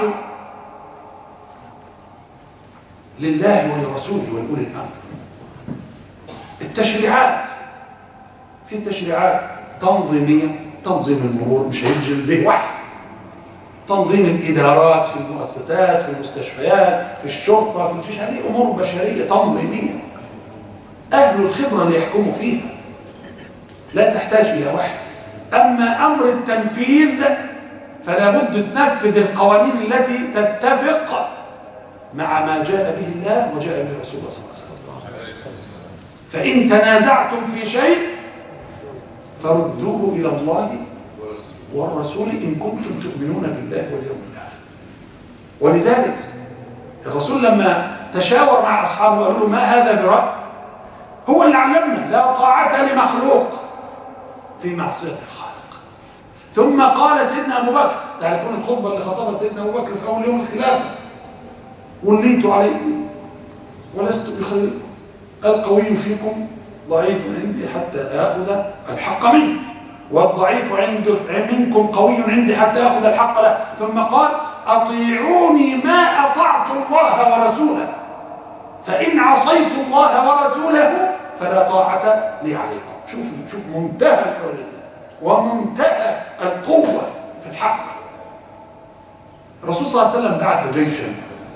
لله ولرسوله ولأولي الأمر. التشريعات، في تشريعات تنظيمية، تنظيم المرور مش هينزل به وحي، تنظيم الإدارات في المؤسسات، في المستشفيات، في الشرطة، في الجيش، هذه أمور بشرية تنظيمية أهل الخبرة اللي يحكموا فيها، لا تحتاج إلى وحي. أما أمر التنفيذ فلا بد تنفذ القوانين التي تتفق مع ما جاء به الله وجاء به رسول الله صلى الله عليه وسلم. فإن تنازعتم في شيء فردوه إلى الله والرسول إن كنتم تؤمنون بالله واليوم الآخر. ولذلك الرسول لما تشاور مع أصحابه وقالوا له ما هذا برأي، هو اللي علمنا لا طاعة لمخلوق في معصية الخالق. ثم قال سيدنا أبو بكر، تعرفون الخطبة اللي خطبها سيدنا أبو بكر في أول يوم الخلافة، وليت عليكم ولست بخير، القوي فيكم ضعيف عندي حتى آخذ الحق منه، والضعيف عند منكم قوي عندي حتى آخذ الحق له. ثم قال أطيعوني ما أطعت الله ورسوله، فإن عصيت الله ورسوله فلا طاعة لي عليكم. شوف شوف منتهى الحرية ومنتهى القوة في الحق. الرسول صلى الله عليه وسلم بعث جيشا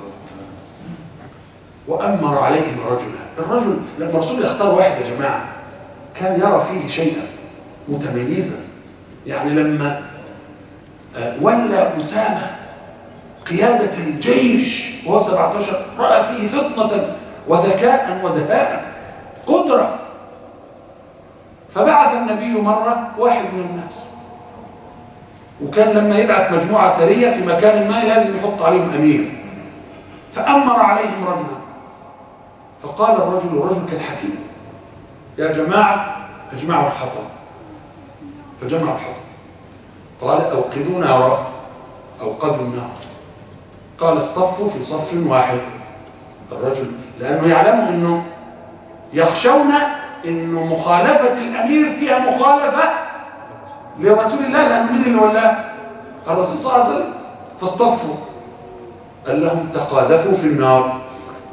وأمر عليهم رجلا. الرجل لما الرسول يختار واحد يا جماعة كان يرى فيه شيئا متميزا. يعني لما ولى أسامة قيادة الجيش وهو سبعة عشر رأى فيه فطنة وذكاء ودهاء قدرة، فبعث النبي مرة واحد من الناس، وكان لما يبعث مجموعة سرية في مكان ما لازم يحط عليهم أمير، فأمر عليهم رجلا. فقال الرجل، الرجل كان حكيم، يا جماعة اجمعوا الحطب. فجمعوا الحطب، قال أوقدوا نارا، أوقدوا النار، قال اصطفوا في صف واحد. الرجل لأنه يعلموا أنه يخشون أنه مخالفة الأمير فيها مخالفة لرسول الله، لأنه من اللي ولاه؟ الرسول صلى الله عليه وسلم. فاصطفوا، قال لهم تقاذفوا في النار.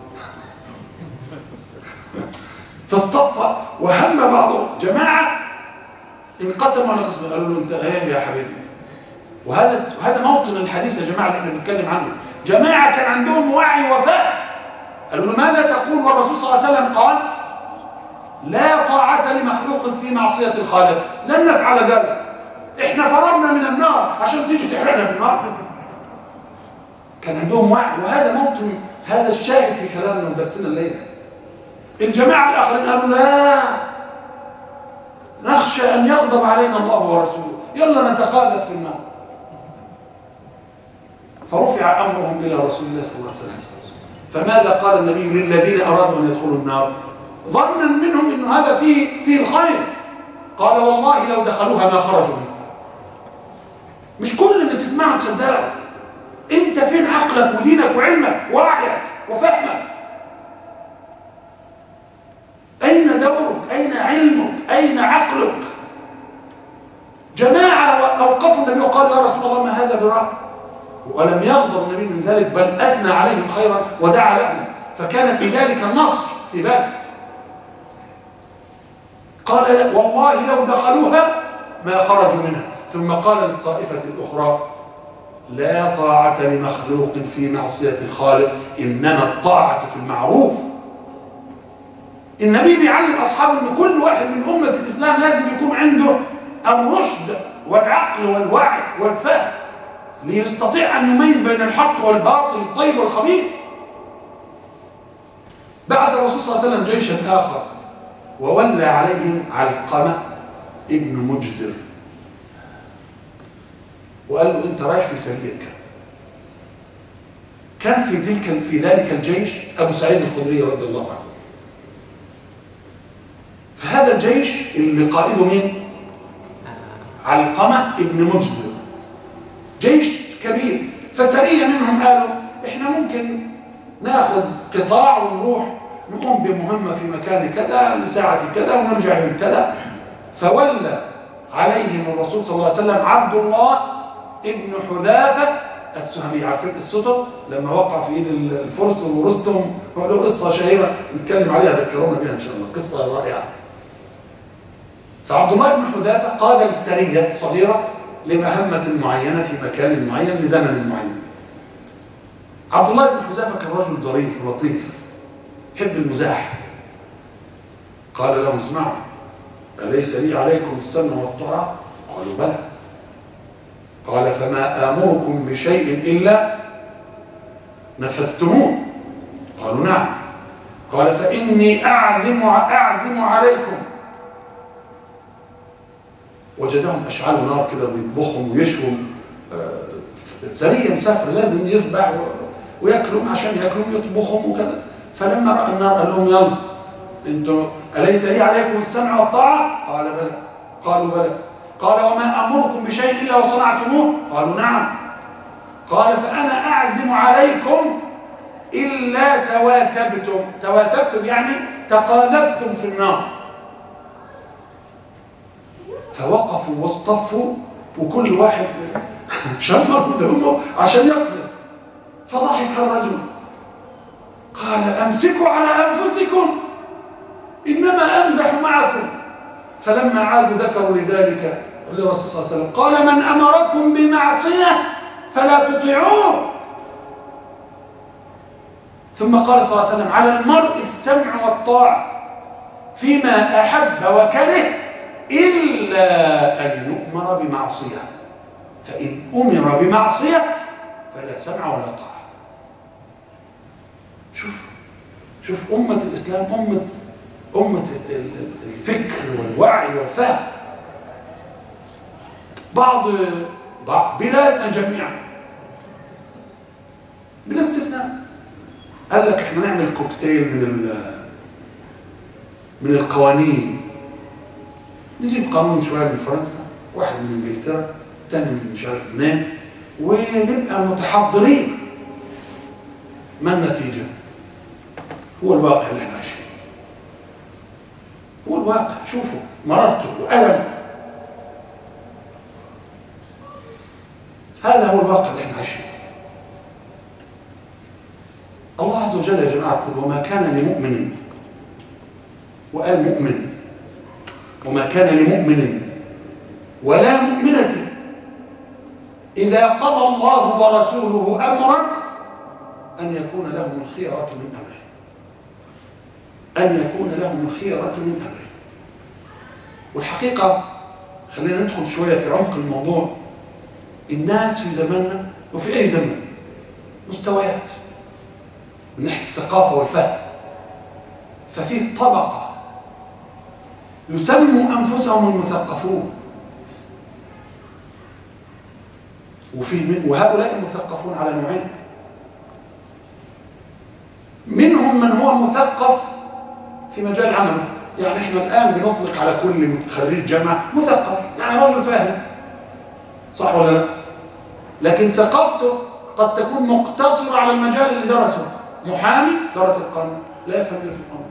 فاصطفى وهم بعضهم، جماعة انقسموا على قسم، قالوا له انت ايه يا حبيبي. وهذا هذا موطن الحديث يا جماعة اللي احنا بنتكلم عنه. جماعة كان عندهم وعي وفهم، قالوا له ماذا تقول؟ والرسول صلى الله عليه وسلم قال لا طاعة لمخلوق في معصية الخالق، لن نفعل ذلك، احنا فررنا من النار عشان تيجي تحرقنا بالنار. كان عندهم وعي، وهذا موطن، هذا الشاهد في كلامنا ودرسنا الليلة. الجماعة الآخرين قالوا لا، نخشى أن يغضب علينا الله ورسوله، يلا نتقاذف في النار. فرفع أمرهم إلى رسول الله صلى الله عليه وسلم. فماذا قال النبي للذين أرادوا أن يدخلوا النار ظنا منهم أن هذا فيه, فيه الخير؟ قال والله لو دخلوها ما خرجوا منها. مش كل اللي تسمعه تصدقه، انت فين عقلك ودينك وعلمك ووعيك وفهمك؟ أين دورك؟ أين علمك؟ أين عقلك؟ جماعة أوقفوا النبي وقالوا يا رسول الله ما هذا برأي، ولم يغضب النبي من ذلك، بل أثنى عليهم خيرا ودعا لهم، فكان في ذلك النصر في بدر. قال والله لو دخلوها ما خرجوا منها. ثم قال للطائفة الأخرى لا طاعة لمخلوق في معصية الخالق، إنما الطاعة في المعروف. النبي بيعلم أصحابه أن كل واحد من أمة الإسلام لازم يكون عنده الرشد والعقل والوعي والفهم ليستطيع أن يميز بين الحق والباطل، الطيب والخبيث. بعث الرسول صلى الله عليه وسلم جيشا آخر وولى عليهم علقمة ابن مجزر، وقال له أنت رايح في سرية. كان في تلك في ذلك الجيش أبو سعيد الخدري رضي الله عنه. فهذا الجيش اللي قائده مين؟ علقمة ابن مجزر، جيش كبير. فسرية منهم قالوا احنا ممكن ناخذ قطاع ونروح نقوم بمهمة في مكان كذا لساعة كذا ونرجع من كذا. فولى عليهم الرسول صلى الله عليه وسلم عبد الله ابن حذافة السهمي. عارفين قصته لما وقع في ايد الفرس ورستم؟ هو له قصه شهيره نتكلم عليها، ذكرونا بها ان شاء الله، قصه رائعه. فعبد الله بن حذافه قاد السريه الصغيره لمهمه معينه في مكان معين لزمن معين. عبد الله بن حذافه كان رجل ظريف لطيف يحب المزاح. قال لهم اسمعوا، أليس لي عليكم السمع والطاعة؟ قالوا بلى. قال فما آمركم بشيء إلا نفذتموه؟ قالوا نعم. قال فإني أعزم أعزم عليكم. وجدهم أشعلوا نار كده بيطبخهم ويشوا. سرية مسافر لازم يذبح ويأكلهم، عشان يأكلهم يطبخهم وكذا. فلما رأى النار قال لهم يلا انتوا أليس لي عليكم السمع والطاعة؟ قال بلى. قالوا بلى. قال وما أمركم بشيء إلا وصنعتموه؟ قالوا نعم. قال فأنا أعزم عليكم إلا تواثبتم. تواثبتم يعني تقاذفتم في النار. فوقفوا واصطفوا وكل واحد شمر قدامه عشان يقذف. فضحك الرجل قال أمسكوا على أنفسكم إنما أمزح معكم. فلما عادوا ذكروا لذلك للرسول صلى الله عليه وسلم قال من أمركم بمعصية فلا تطيعوه. ثم قال صلى الله عليه وسلم على المرء السمع والطاعة فيما أحب وكره إلا أن يؤمر بمعصية، فإن أمر بمعصية فلا سمع ولا طاعة. شوف شوف أمة الإسلام أمة أمة الفكر والوعي والفهم. بعض بعض بلادنا جميعا بلا استثناء قال لك احنا نعمل كوكتيل من من القوانين. نجيب قانون شويه من فرنسا، واحد من انجلترا، تاني من مش عارف منين، ونبقى متحضرين. ما النتيجه؟ هو الواقع اللي احنا عايشينه. هو الواقع، شوفوا مررته وألمه. هذا هو الواقع اللي احنا عايشينه. الله عز وجل يا جماعه يقول وما كان لمؤمن، وقال مؤمن، وما كان لمؤمن ولا مؤمنة إذا قضى الله ورسوله أمرا أن يكون لهم الخيرة من أمره. أن يكون لهم الخيرة من أمره. والحقيقة خلينا ندخل شوية في عمق الموضوع. الناس في زماننا وفي أي زمن مستويات من ناحية الثقافة والفهم. ففي طبقة يسموا أنفسهم المثقفون، وفي وهؤلاء المثقفون على نوعين. منهم من هو مثقف في مجال عمله، يعني احنا الآن بنطلق على كل خريج جامعة مثقف، يعني رجل فاهم، صح ولا لا؟ لكن ثقافته قد تكون مقتصرة على المجال اللي درسه. محامي درس القانون لا يفهم إلا في القانون.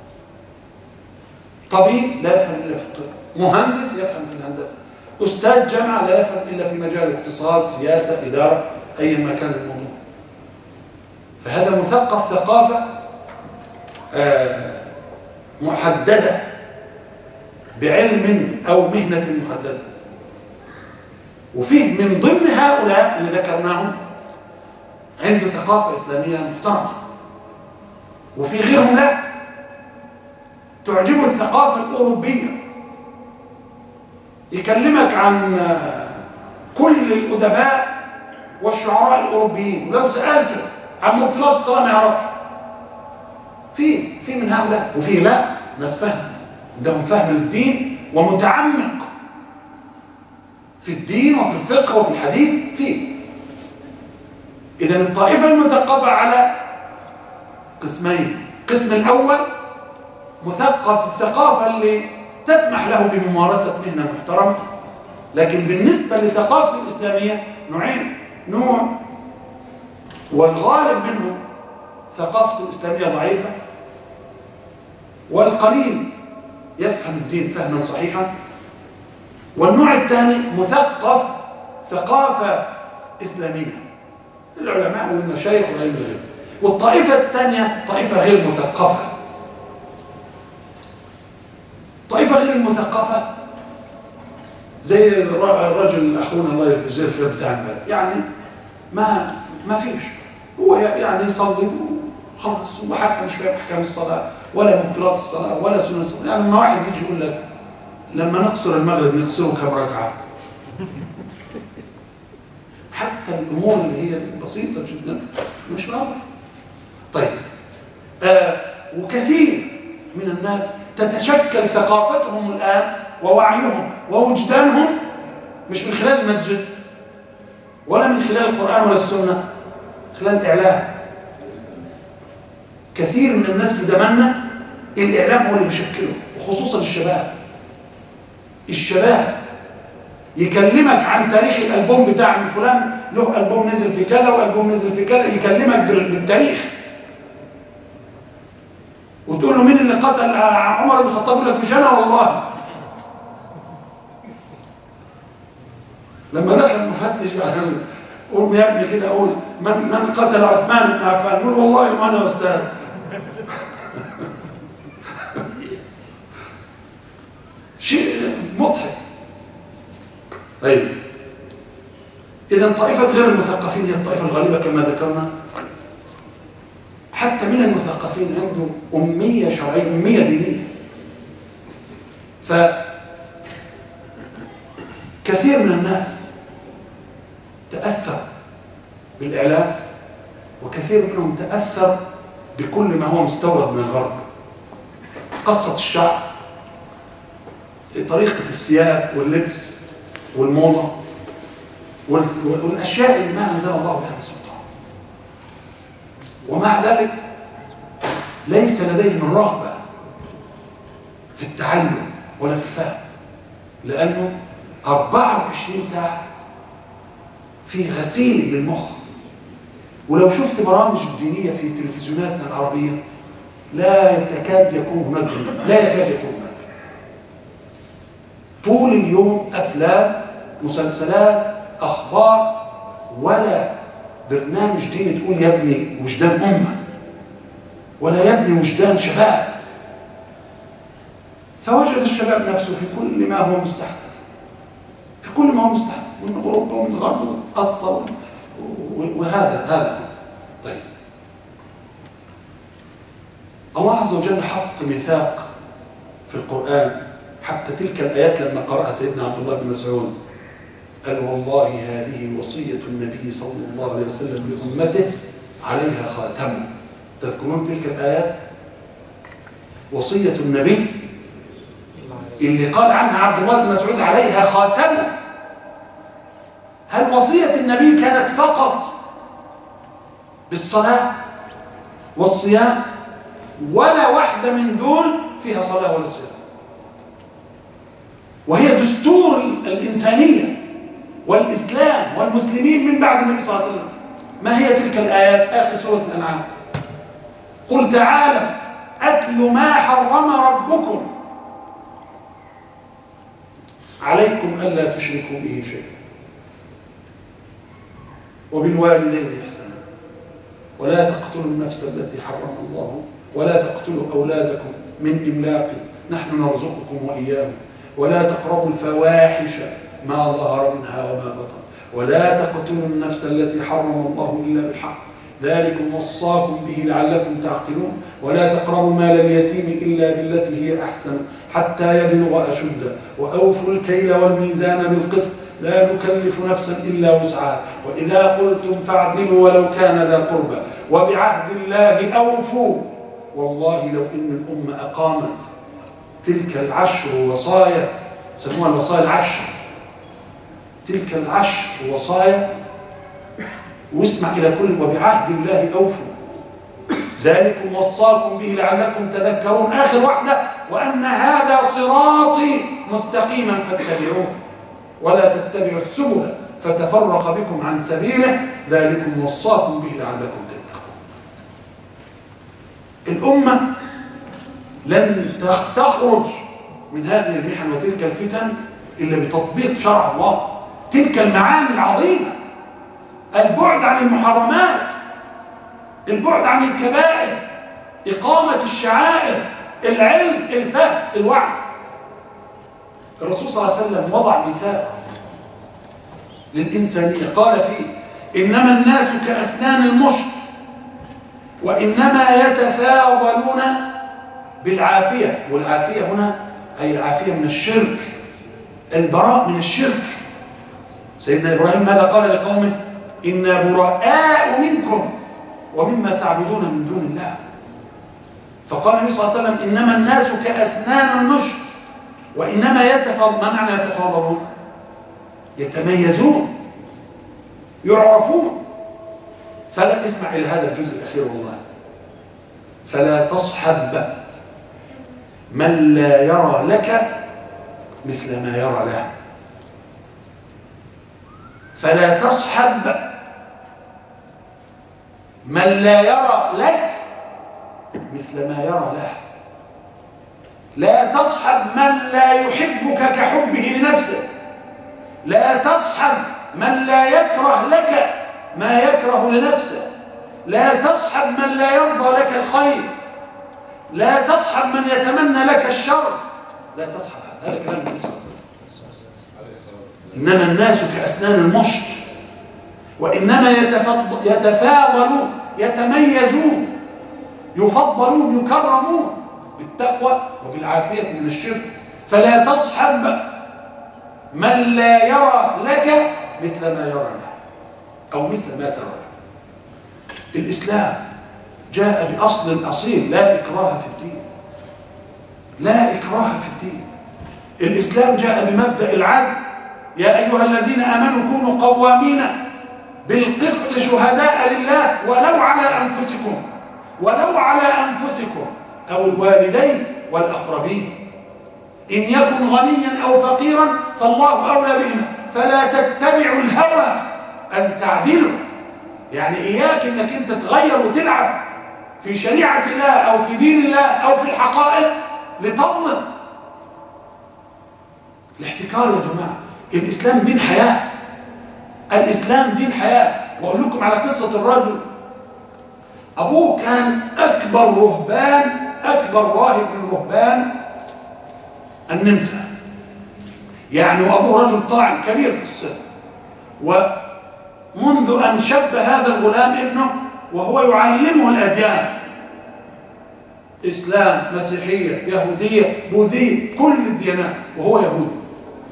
طبيب لا يفهم إلا في الطب. مهندس يفهم في الهندسة. أستاذ جامعة لا يفهم إلا في مجال الاقتصاد، سياسة، إدارة، أي ما كان الموضوع. فهذا مثقف ثقافة آه محددة بعلم أو مهنة محددة. وفيه من ضمن هؤلاء اللي ذكرناهم عنده ثقافة إسلامية محترمة، وفي غيرهم لا، تعجبه الثقافة الأوروبية. يكلمك عن كل الأدباء والشعراء الأوروبيين، ولو سألته عن مبطلات الصلاة ما يعرفش. في في من هؤلاء، وفي لا، ناس فهم، عندهم فهم للدين ومتعمق في الدين وفي الفقه وفي الحديث. فيه إذا الطائفة المثقفة على قسمين. القسم الأول مثقف الثقافة اللي تسمح له بممارسة مهنة محترمة، لكن بالنسبة لثقافة الإسلامية نوعين. نوع والغالب منهم ثقافة الإسلامية ضعيفة، والقليل يفهم الدين فهما صحيحا. والنوع الثاني مثقف ثقافة إسلامية العلماء والمشايخ وغير غيره. والطائفة الثانية طائفة غير مثقفة. طائفة غير المثقفة زي الرجل أخونا الله يجزيه الخير بتاع امبارح، يعني ما ما فيش، هو يعني يصلي وخلاص، وحتى مش فاهم أحكام الصلاة ولا مبطلات الصلاة ولا سنن الصلاة. يعني لما واحد يجي يقول لك لما نقصر المغرب نقصره كم ركعة؟ حتى الأمور اللي هي بسيطة جدا مش معروفة. طيب آه وكثير من الناس تتشكل ثقافتهم الآن ووعيهم ووجدانهم مش من خلال المسجد ولا من خلال القرآن ولا السنة، من خلال الإعلام. كثير من الناس في زماننا الإعلام هو اللي بيشكله، وخصوصا الشباب. الشباب يكلمك عن تاريخ الألبوم بتاع فلان، له ألبوم نزل في كذا وألبوم نزل في كذا، يكلمك بالتاريخ وتقول له مين اللي قتل عمر بن الخطاب؟ يقول لك مش أنا والله. لما دخل المفتش يعني قول يا ابني كده، أقول من من قتل عثمان بن عفان؟ يقول والله ما أنا أستاذ. شيء مضحك. طيب إذا طائفة غير المثقفين هي الطائفة الغالبة كما ذكرنا. حتى من المثقفين عنده أمية شرعية، أمية دينية. فكثير من الناس تأثر بالإعلام، وكثير منهم تأثر بكل ما هو مستورد من الغرب. قصة الشعب، طريقة الثياب واللبس والموضة والأشياء اللي ما أنزل الله بها من سلطان، ومع ذلك ليس لديهم الرغبة في التعلم ولا في الفهم، لأنه أربعة وعشرين ساعة في غسيل للمخ. ولو شفت برامج دينية في تلفزيوناتنا العربية لا يكاد يكون هناك، لا يكاد يكون هناك. طول اليوم أفلام، مسلسلات، أخبار، ولا برنامج ديني تقول يبني وجدان أمة ولا يبني وجدان شباب. فوجد الشباب نفسه في كل ما هو مستحدث، في كل ما هو مستحدث من أوروبا ومن الغرب والقصة وهذا هذا. طيب الله عز وجل حط ميثاق في القرآن، حتى تلك الآيات لما قرأها سيدنا عبد الله بن مسعود قال والله هذه وصية النبي صلى الله عليه وسلم لأمته عليها خاتمه. تذكرون تلك الآيات؟ وصية النبي اللي قال عنها عبد الله بن مسعود عليها خاتمه. هل وصية النبي كانت فقط بالصلاة والصيام؟ ولا واحدة من دول فيها صلاة ولا صيام، وهي دستور الإنسانية والإسلام والمسلمين من بعد النبي صلى الله عليه وسلم. ما هي تلك الآيات؟ آخر سورة الأنعام: قل تعالوا أتل ما حرم ربكم عليكم ألا تشركوا به شيئا وبالوالدين إحسانا ولا تقتلوا النفس التي حرم الله ولا تقتلوا أولادكم من إملاق نحن نرزقكم وإياهم ولا تقربوا الفواحش ما ظهر منها وما بطن ولا تقتلوا النفس التي حرم الله إلا بالحق ذلكم وصاكم به لعلكم تعقلون ولا تقربوا مال اليتيم إلا بالتي هي أحسن حتى يبلغ أشده وأوفوا الكيل والميزان بالقسط لا نكلف نفسا إلا وسعها وإذا قلتم فاعدلوا ولو كان ذا قربى وبعهد الله أوفوا والله لو إن الأمة أقامت تلك العشر وصايا، سموها الوصايا العشر، تلك العشر وصايا، واسمع إلى كل وبعهد الله أوفوا ذلكم وصاكم به لعلكم تذكرون. آخر واحدة: وأن هذا صراطي مستقيما فاتبعوه ولا تتبعوا السبل فتفرق بكم عن سبيله ذلكم وصاكم به لعلكم تتقون. الأمة لن تخرج من هذه المحن وتلك الفتن إلا بتطبيق شرع الله، تلك المعاني العظيمة البعد عن المحرمات، البعد عن الكبائر، إقامة الشعائر، العلم، الفهم، الوعي. الرسول صلى الله عليه وسلم وضع مثال للإنسانية، قال فيه: إنما الناس كأسنان المشط، وإنما يتفاضلون بالعافية. والعافية هنا أي العافية من الشرك، البراء من الشرك. سيدنا إبراهيم ماذا قال لقومه؟ إنا براء منكم ومما تعبدون من دون الله. فقال النبي صلى الله عليه وسلم: إنما الناس كأسنان المشط، وإنما يتفاضلون. ما معنى يتفاضلون؟ يتميزون، يعرفون. فلا اسمع إلى هذا الجزء الأخير والله: فلا تصحب من لا يرى لك مثل ما يرى له. فلا تصحب من لا يرى لك مثل ما يرى له. لا تصحب من لا يحبك كحبه لنفسه. لا تصحب من لا يكره لك ما يكره لنفسه. لا تصحب من لا يرضى لك الخير. لا تصحب من يتمنى لك الشر. لا تصحب. هذا كلام النبي صلى الله عليه وسلم. إنما الناس كأسنان المشط، وإنما يتفاضلون، يتميزون، يفضلون، يكرمون بالتقوى وبالعافية من الشرك. فلا تصحب من لا يرى لك مثل ما يرى له، أو مثل ما ترى له. الإسلام جاء بأصل الأصيل: لا إكراه في الدين. لا إكراه في الدين. الإسلام جاء بمبدأ العدل: يا أيها الذين آمنوا كونوا قوامين بالقسط شهداء لله ولو على أنفسكم، ولو على أنفسكم أو الوالدين والأقربين. إن يكن غنيا أو فقيرا فالله أولى بهما، فلا تتبعوا الهوى أن تعدلوا. يعني إياك إنك أنت تغير وتلعب في شريعة الله أو في دين الله أو في الحقائق لتظلم. الاحتكار يا جماعة، الإسلام دين حياة. الإسلام دين حياة. وأقول لكم على قصة الرجل، أبوه كان أكبر رهبان، أكبر راهب من رهبان النمسا، يعني وأبوه رجل طاعن كبير في السن. ومنذ أن شب هذا الغلام ابنه وهو يعلمه الأديان: إسلام، مسيحية، يهودية، بوذية، كل الديانات، وهو يهودي.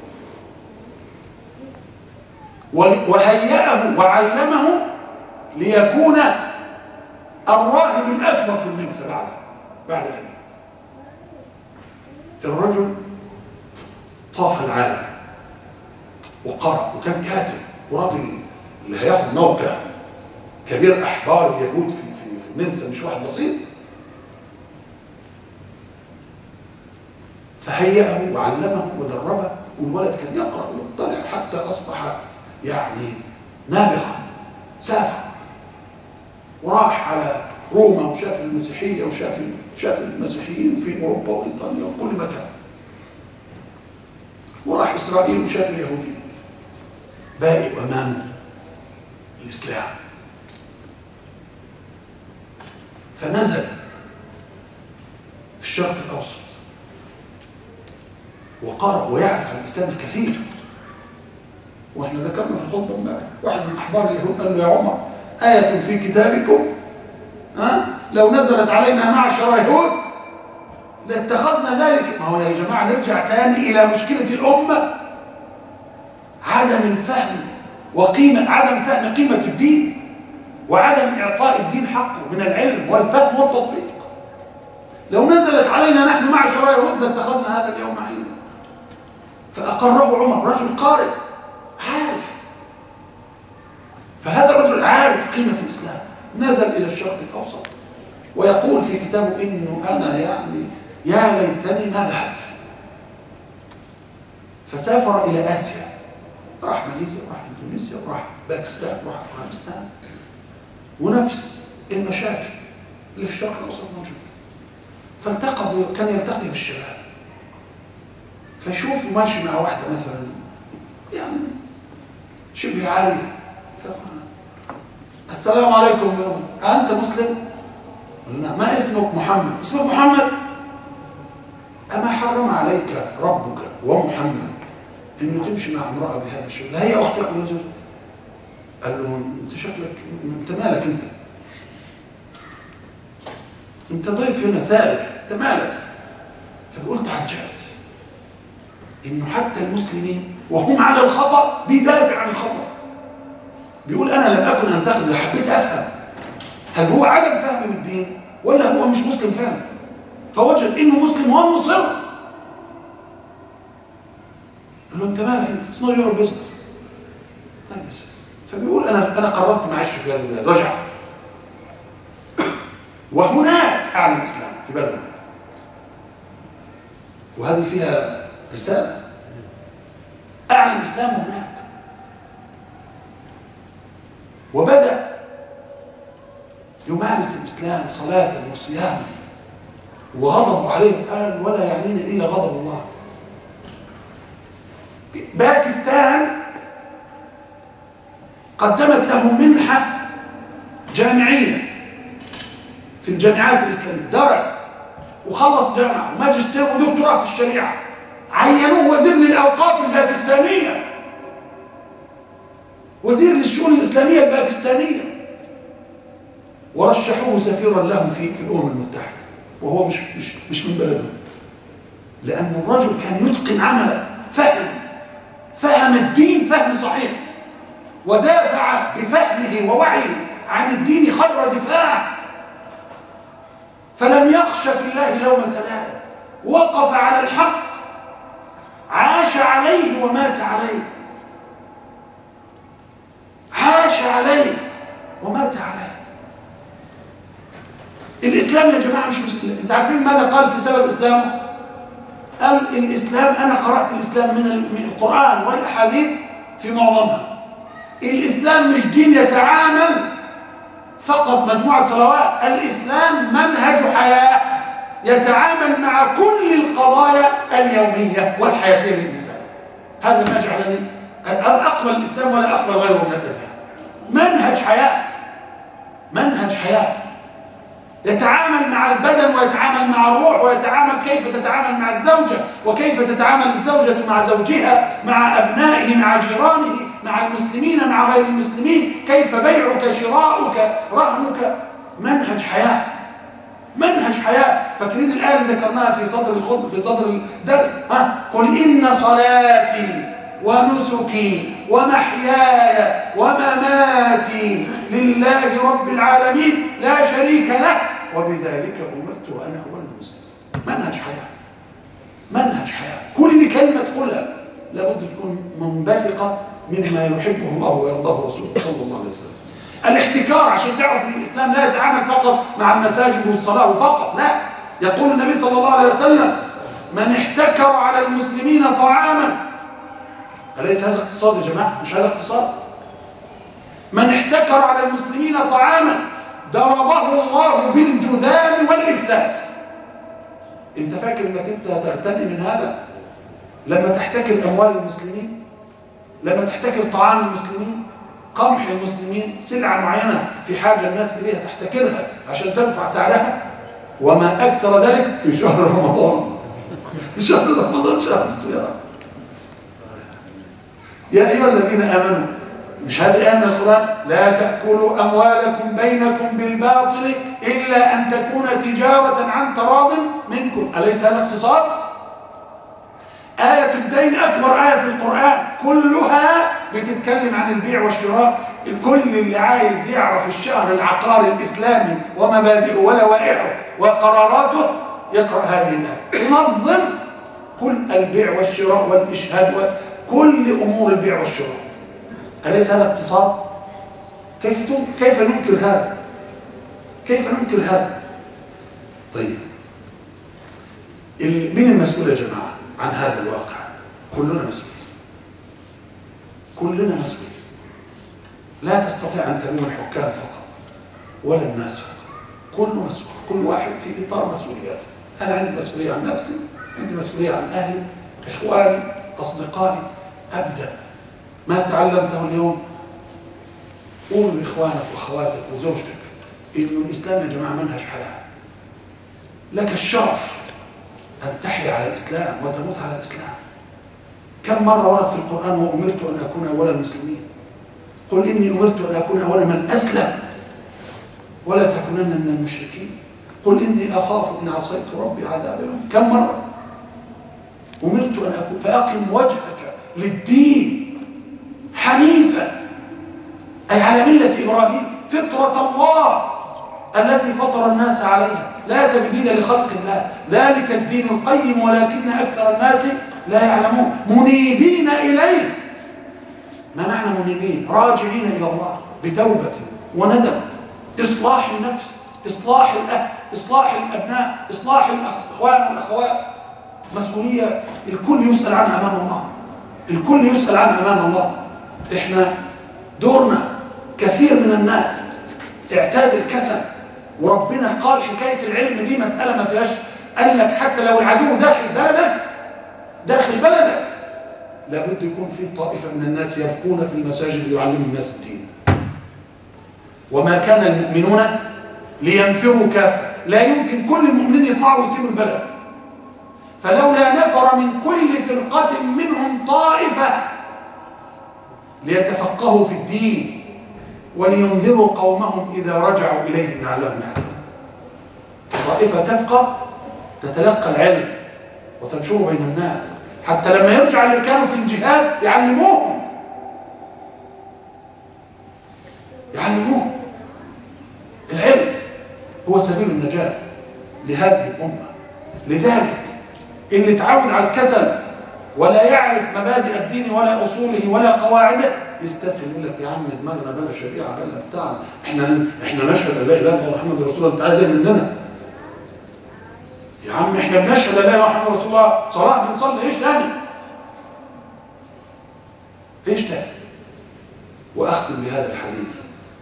وهيأه وعلمه ليكون الراهب الأكبر في النمسا بعد بعد أبيه. الرجل طاف العالم وقرأ، وكان كاتب وراجل اللي هياخد موقع كبير أحبار اليهود في في في النمسا، مش واحد بسيط. فهيأه وعلمه ودربه، والولد كان يقرأ ويطلع حتى أصبح يعني نابغة، سافر وراح على روما وشاف المسيحية وشاف شاف المسيحيين في أوروبا وإيطاليا وفي كل مكان، وراح إسرائيل وشاف اليهوديين. باقي أمامه الإسلام. فنزل في الشرق الأوسط وقرأ ويعرف عن الإسلام الكثير. واحنا ذكرنا في الخطبة امبارح واحد من أحبار اليهود قال له: يا عمر، آية في كتابكم ها لو نزلت علينا معشر يهود لاتخذنا ذلك. ما هو يا جماعة نرجع تاني إلى مشكلة الأمة: عدم الفهم وقيمة، عدم فهم قيمة الدين، وعدم إعطاء الدين حقه من العلم والفهم والتطبيق. لو نزلت علينا نحن معشر يهود لاتخذنا هذا اليوم عيدا. فأقره عمر، رجل قارئ عارف. فهذا الرجل عارف قيمة الإسلام، نزل إلى الشرق الأوسط ويقول في كتابه: إنه أنا يعني يا ليتني ما ذهبت. فسافر إلى آسيا، راح ماليزيا وراح إندونيسيا وراح باكستان وراح أفغانستان، ونفس المشاكل اللي في الشرق الأوسط موجودة. فالتقى، كان يلتقي بالشباب، فيشوف ماشي مع واحدة مثلا يعني شبه عالية، السلام عليكم، أنت مسلم؟ قلنا ما اسمك محمد؟ اسمك محمد؟ أما حرم عليك ربك ومحمد إنه تمشي مع امرأة بهذا الشكل؟ لا هي أختك ولا زوجك؟ قال له أنت شكلك، أنت مالك أنت؟ أنت ضيف هنا سائل، أنت مالك؟ فقلت تعجبت إنه حتى المسلمين وهم على الخطأ بيدافع عن الخطأ، بيقول أنا لم أكن أنتقد، لحبيت أفهم هل هو عدم فهم الدين ولا هو مش مسلم فعلا، فوجد إنه مسلم وهو مصر. قال له أنت مالك أنت؟ It's not your business. طيب بس فبيقول أنا أنا قررت ما أعيش في هذه البلاد، رجع وهناك أعلن الإسلام في بلدنا، وهذه فيها رسالة، أعلن الإسلام هناك وبدأ يمارس الإسلام صلاة وصياما، وغضبوا عليه قال ولا يعنينا إلا غضب الله. باكستان قدمت له منحة جامعية في الجامعات الإسلامية، درس وخلص جامعة وماجستير ودكتوراه في الشريعة، عينوه وزير للأوقاف الباكستانية، وزير للشؤون الإسلامية الباكستانية، ورشحوه سفيرا لهم في في الأمم المتحدة، وهو مش مش مش من بلدهم، لأن الرجل كان يتقن عمله، فهم فهم الدين فهم صحيح، ودافع بفهمه ووعيه عن الدين خير دفاع، فلم يخش في الله لومة لائم، وقف على الحق، عاش عليه ومات عليه، عاش عليه ومات عليه. الإسلام يا جماعة مش مسلم. انت عارفين ماذا قال في سبب إسلامه؟ قال الإسلام، أنا قرأت الإسلام من القرآن والأحاديث في معظمها، الإسلام مش دين يتعامل فقط مجموعة صلوات، الإسلام منهج حياة يتعامل مع كل القضايا اليومية والحياتية للإنسان. هذا ما جعلني أقبل الإسلام ولا أقبل غيره من الأديان. منهج حياة، منهج حياة يتعامل مع البدن ويتعامل مع الروح، ويتعامل كيف تتعامل مع الزوجة، وكيف تتعامل الزوجة مع زوجها، مع أبنائه، مع جيرانه، مع المسلمين، مع غير المسلمين، كيف بيعك، شراؤك، رهنك. منهج حياة، منهج حياة. فاكرين الآية اللي ذكرناها في صدر الخطبة في صدر الدرس؟ ها، قل إن صلاتي ونسكي ومحياي ومماتي لله رب العالمين لا شريك له وبذلك أمرت وأنا أول المسلمين. منهج حياة، منهج حياة. كل كلمة تقولها لابد تكون منبثقة مما يحبه الله ويرضاه رسوله صلى الله عليه وسلم. الاحتكار، عشان تعرف ان الإسلام لا يتعامل فقط مع المساجد والصلاة وفقط، لا. يقول النبي صلى الله عليه وسلم من احتكر على المسلمين طعاما، أليس هذا اقتصاد يا جماعة؟ مش هذا اقتصاد؟ من احتكر على المسلمين طعاما ضربه الله بالجذام والإفلاس. انت فاكر انك انت تغتني من هذا لما تحتكر أموال المسلمين، لما تحتكر طعام المسلمين، قمح المسلمين، سلعة معينة في حاجة الناس إليها تحتكرها عشان ترفع سعرها؟ وما أكثر ذلك في شهر رمضان. في شهر رمضان، شهر الصيام. يا أيها الذين آمنوا، مش هذه آية من القرآن؟ لا تأكلوا أموالكم بينكم بالباطل إلا أن تكون تجارة عن تراض منكم. أليس هذا اقتصاد؟ آية الدين أكبر آية في القرآن، كلها بتتكلم عن البيع والشراء. كل اللي عايز يعرف الشهر العقاري الإسلامي ومبادئه ولوائحه وقراراته يقرأ هذه الآية. تنظم كل البيع والشراء والإشهاد وكل أمور البيع والشراء. أليس هذا اقتصاد؟ كيف كيف ننكر هذا؟ كيف ننكر هذا؟ طيب، مين المسؤول يا جماعة عن هذا الواقع؟ كلنا مسؤول، كلنا مسؤول. لا تستطيع أن تلوم الحكام فقط ولا الناس فقط، كل مسؤول، كل واحد في إطار مسؤولياته. أنا عندي مسؤولية عن نفسي، عندي مسؤولية عن أهلي، إخواني، أصدقائي. أبدأ ما تعلمته اليوم قولوا لإخوانك وأخواتك وزوجتك إنه الإسلام يا جماعة منهج حياة. لك الشرف أن تحيا على الإسلام وتموت على الإسلام. كم مرة ورد في القرآن وأمرت أن أكون أول المسلمين؟ قل إني أمرت أن أكون أول من أسلم ولا تكونن من المشركين. قل إني أخاف إن عصيت ربي عذاب يوم. كم مرة أمرت أن أكون. فأقم وجهك للدين حنيفا أي على ملة إبراهيم فطرة الله التي فطر الناس عليها لا تبديل لخلق الله ذلك الدين القيم ولكن أكثر الناس لا يعلمون. منيبين إليه. ما معنى منيبين؟ راجعين إلى الله بتوبة وندم، إصلاح النفس، إصلاح الأهل، إصلاح الأبناء، إصلاح الأخوان والأخوات. مسؤولية الكل يسأل عنها أمام الله، الكل يسأل عنها أمام الله. إحنا دورنا كثير من الناس اعتاد الكسل، وربنا قال حكاية العلم دي مسألة ما فيهاش. قال لك حتى لو العدو داخل بلدك داخل بلدك لابد يكون في طائفة من الناس يبقون في المساجد ليعلموا الناس الدين. وما كان المؤمنون لينفروا كافة. لا يمكن كل المؤمنين يطلعوا ويسيبوا البلد. فلولا نفر من كل فرقة منهم طائفة ليتفقهوا في الدين ولينذروا قومهم إذا رجعوا إليهم لعلهم يحذرون. طائفة تبقى تتلقى العلم وتنشره بين الناس حتى لما يرجع اللي كانوا في الجهاد يعلموهم يعلموهم. العلم هو سبيل النجاة لهذه الأمة. لذلك اللي تعود على الكسل ولا يعرف مبادئ الدين ولا أصوله ولا قواعده يستسهل. يقول لك يا عم دماغنا بلا شريعة بلا بتاع، احنا احنا نشهد ان لا اله الا الله محمد رسول الله. انت عايز ايه مننا؟ يا عم احنا بنشهد ان لا اله الا الله محمد رسول الله، صلاة بنصلي، ايش تاني؟ ايش تاني؟ واختم بهذا الحديث.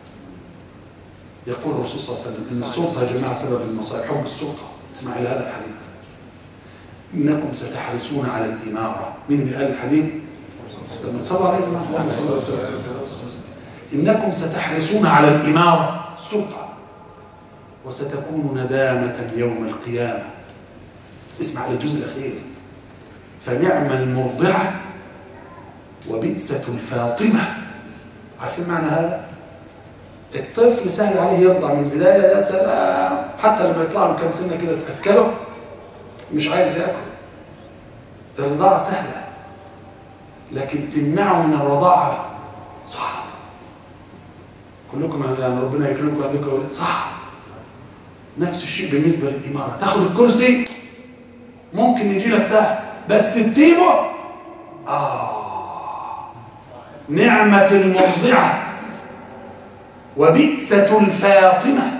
يقول الرسول صلى الله عليه وسلم ان السلطة يا جماعة سبب المصائب، حب السلطة. اسمع الى هذا الحديث. انكم ستحرصون على الامارة. مين اللي قال الحديث؟ لما تصلى عليه محمد صلى الله عليه وسلم. انكم ستحرصون على الامارة السلطة وستكون ندامة يوم القيامة. اسمع على الجزء الاخير. فنعم المرضعة وبئسة الفاطمة. عارفين معنى هذا؟ الطفل سهل عليه يرضع من البداية، يا سلام، حتى لما يطلع له كام سنة كده تأكله مش عايز يأكل. الرضاعة سهلة، لكن تمنعه من الرضاعة صعب. كلكم يعني ربنا يكرمكم عندكم أولاد، صعب. نفس الشيء بالنسبة للإمارة. تاخد الكرسي ممكن يجي لك سهل، بس تسيبه آه. نعمة المرضعة وبئسة الفاطمة.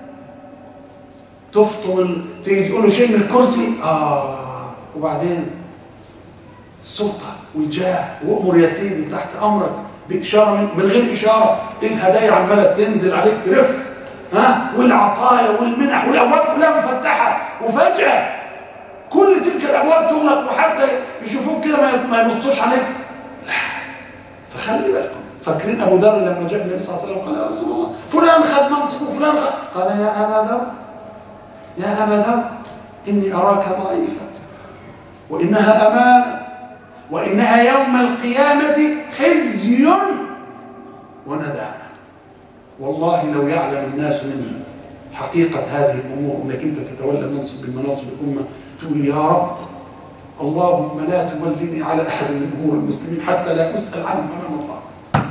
تفطم تيجي تقول له شيل الكرسي آه. وبعدين السلطة والجاه وأمر يا سيدي تحت أمرك بإشارة من, من غير إشارة. الهدايا عمالة تنزل عليك ترف، ها، والعطايا والمنح والأبواب كلها مفتحة، وفجأة كل تلك الأبواب تغلق وحتى يشوفوك كده ما يبصوش عليك. لا، فخلي بالكم. فاكرين أبو ذر لما جاء النبي صلى الله عليه وسلم قال يا رسول الله فلان خد منصب وفلان خد، قال يا أبا ذر يا أبا ذر إني أراك ضعيفا وإنها أمانة وإنها يوم القيامة خزي وندامة. والله لو يعلم الناس منا حقيقة هذه الأمور، أنك أنت تتولى منصب من مناصب الأمة تقول يا رب اللهم لا تولني على أحد من أمور المسلمين حتى لا أسأل عنهم أمام الله.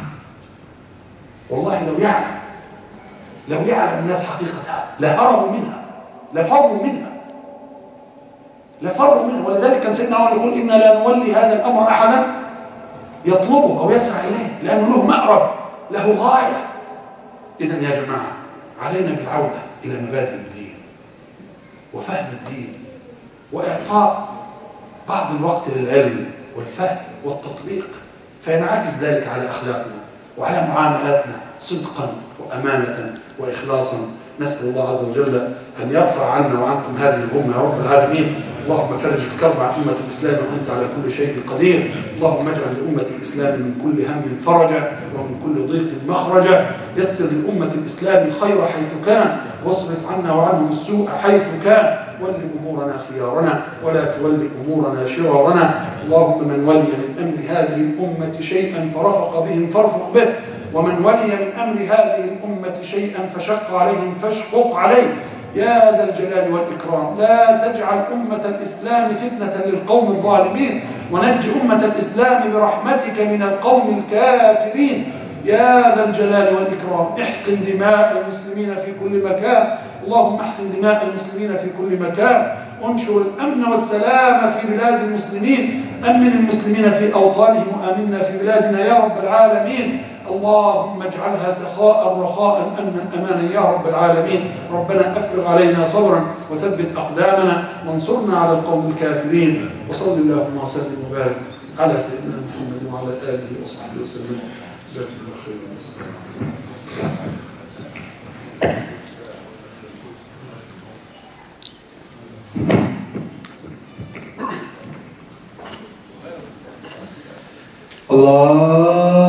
والله لو يعلم لو يعلم الناس حقيقتها لهربوا منها لفروا منها لفروا منها. ولذلك كان سيدنا عمر يقول إنا لا نولي هذا الأمر أحدا يطلبه أو يسعى إليه، لأنه له مأرب له غاية. إذن يا جماعة علينا بالعودة إلى مبادئ الدين وفهم الدين وإعطاء بعض الوقت للعلم والفهم والتطبيق، فينعكس ذلك على أخلاقنا وعلى معاملاتنا صدقا وأمانة وإخلاصا. نسأل الله عز وجل أن يرفع عنا وعنكم هذه الأمة يا رب العالمين، اللهم فرج الكرب عن أمة الإسلام وأنت على كل شيء قدير. اللهم اجعل لأمة الإسلام من كل هم فرجا ومن كل ضيق مخرجا. يسر لأمة الإسلام الخير حيث كان، واصرف عنا وعنهم السوء حيث كان. ول أمورنا خيارنا ولا تول أمورنا شرارنا. اللهم من ولي من أمر هذه الأمة شيئا فرفق بهم فارفق به، ومن ولي من أمر هذه الأمة شيئا فشق عليهم فاشقق عليه يا ذا الجلال والإكرام. لا تجعل أمة الإسلام فتنة للقوم الظالمين، ونج أمة الإسلام برحمتك من القوم الكافرين يا ذا الجلال والإكرام. احقن دماء المسلمين في كل مكان، اللهم احقن دماء المسلمين في كل مكان. انشر الأمن والسلام في بلاد المسلمين، أمن المسلمين في أوطانهم وآمنا في بلادنا يا رب العالمين. اللهم اجعلها سخاء رخاء أمنا أمانا يا رب العالمين. ربنا أفرغ علينا صبرا وثبت أقدامنا وانصرنا على القوم الكافرين. وصل اللهم وسلم وبارك على سيدنا محمد وعلى آله وصحبه وسلم. جزاكم الله خيرا. والسلام عليكم. الله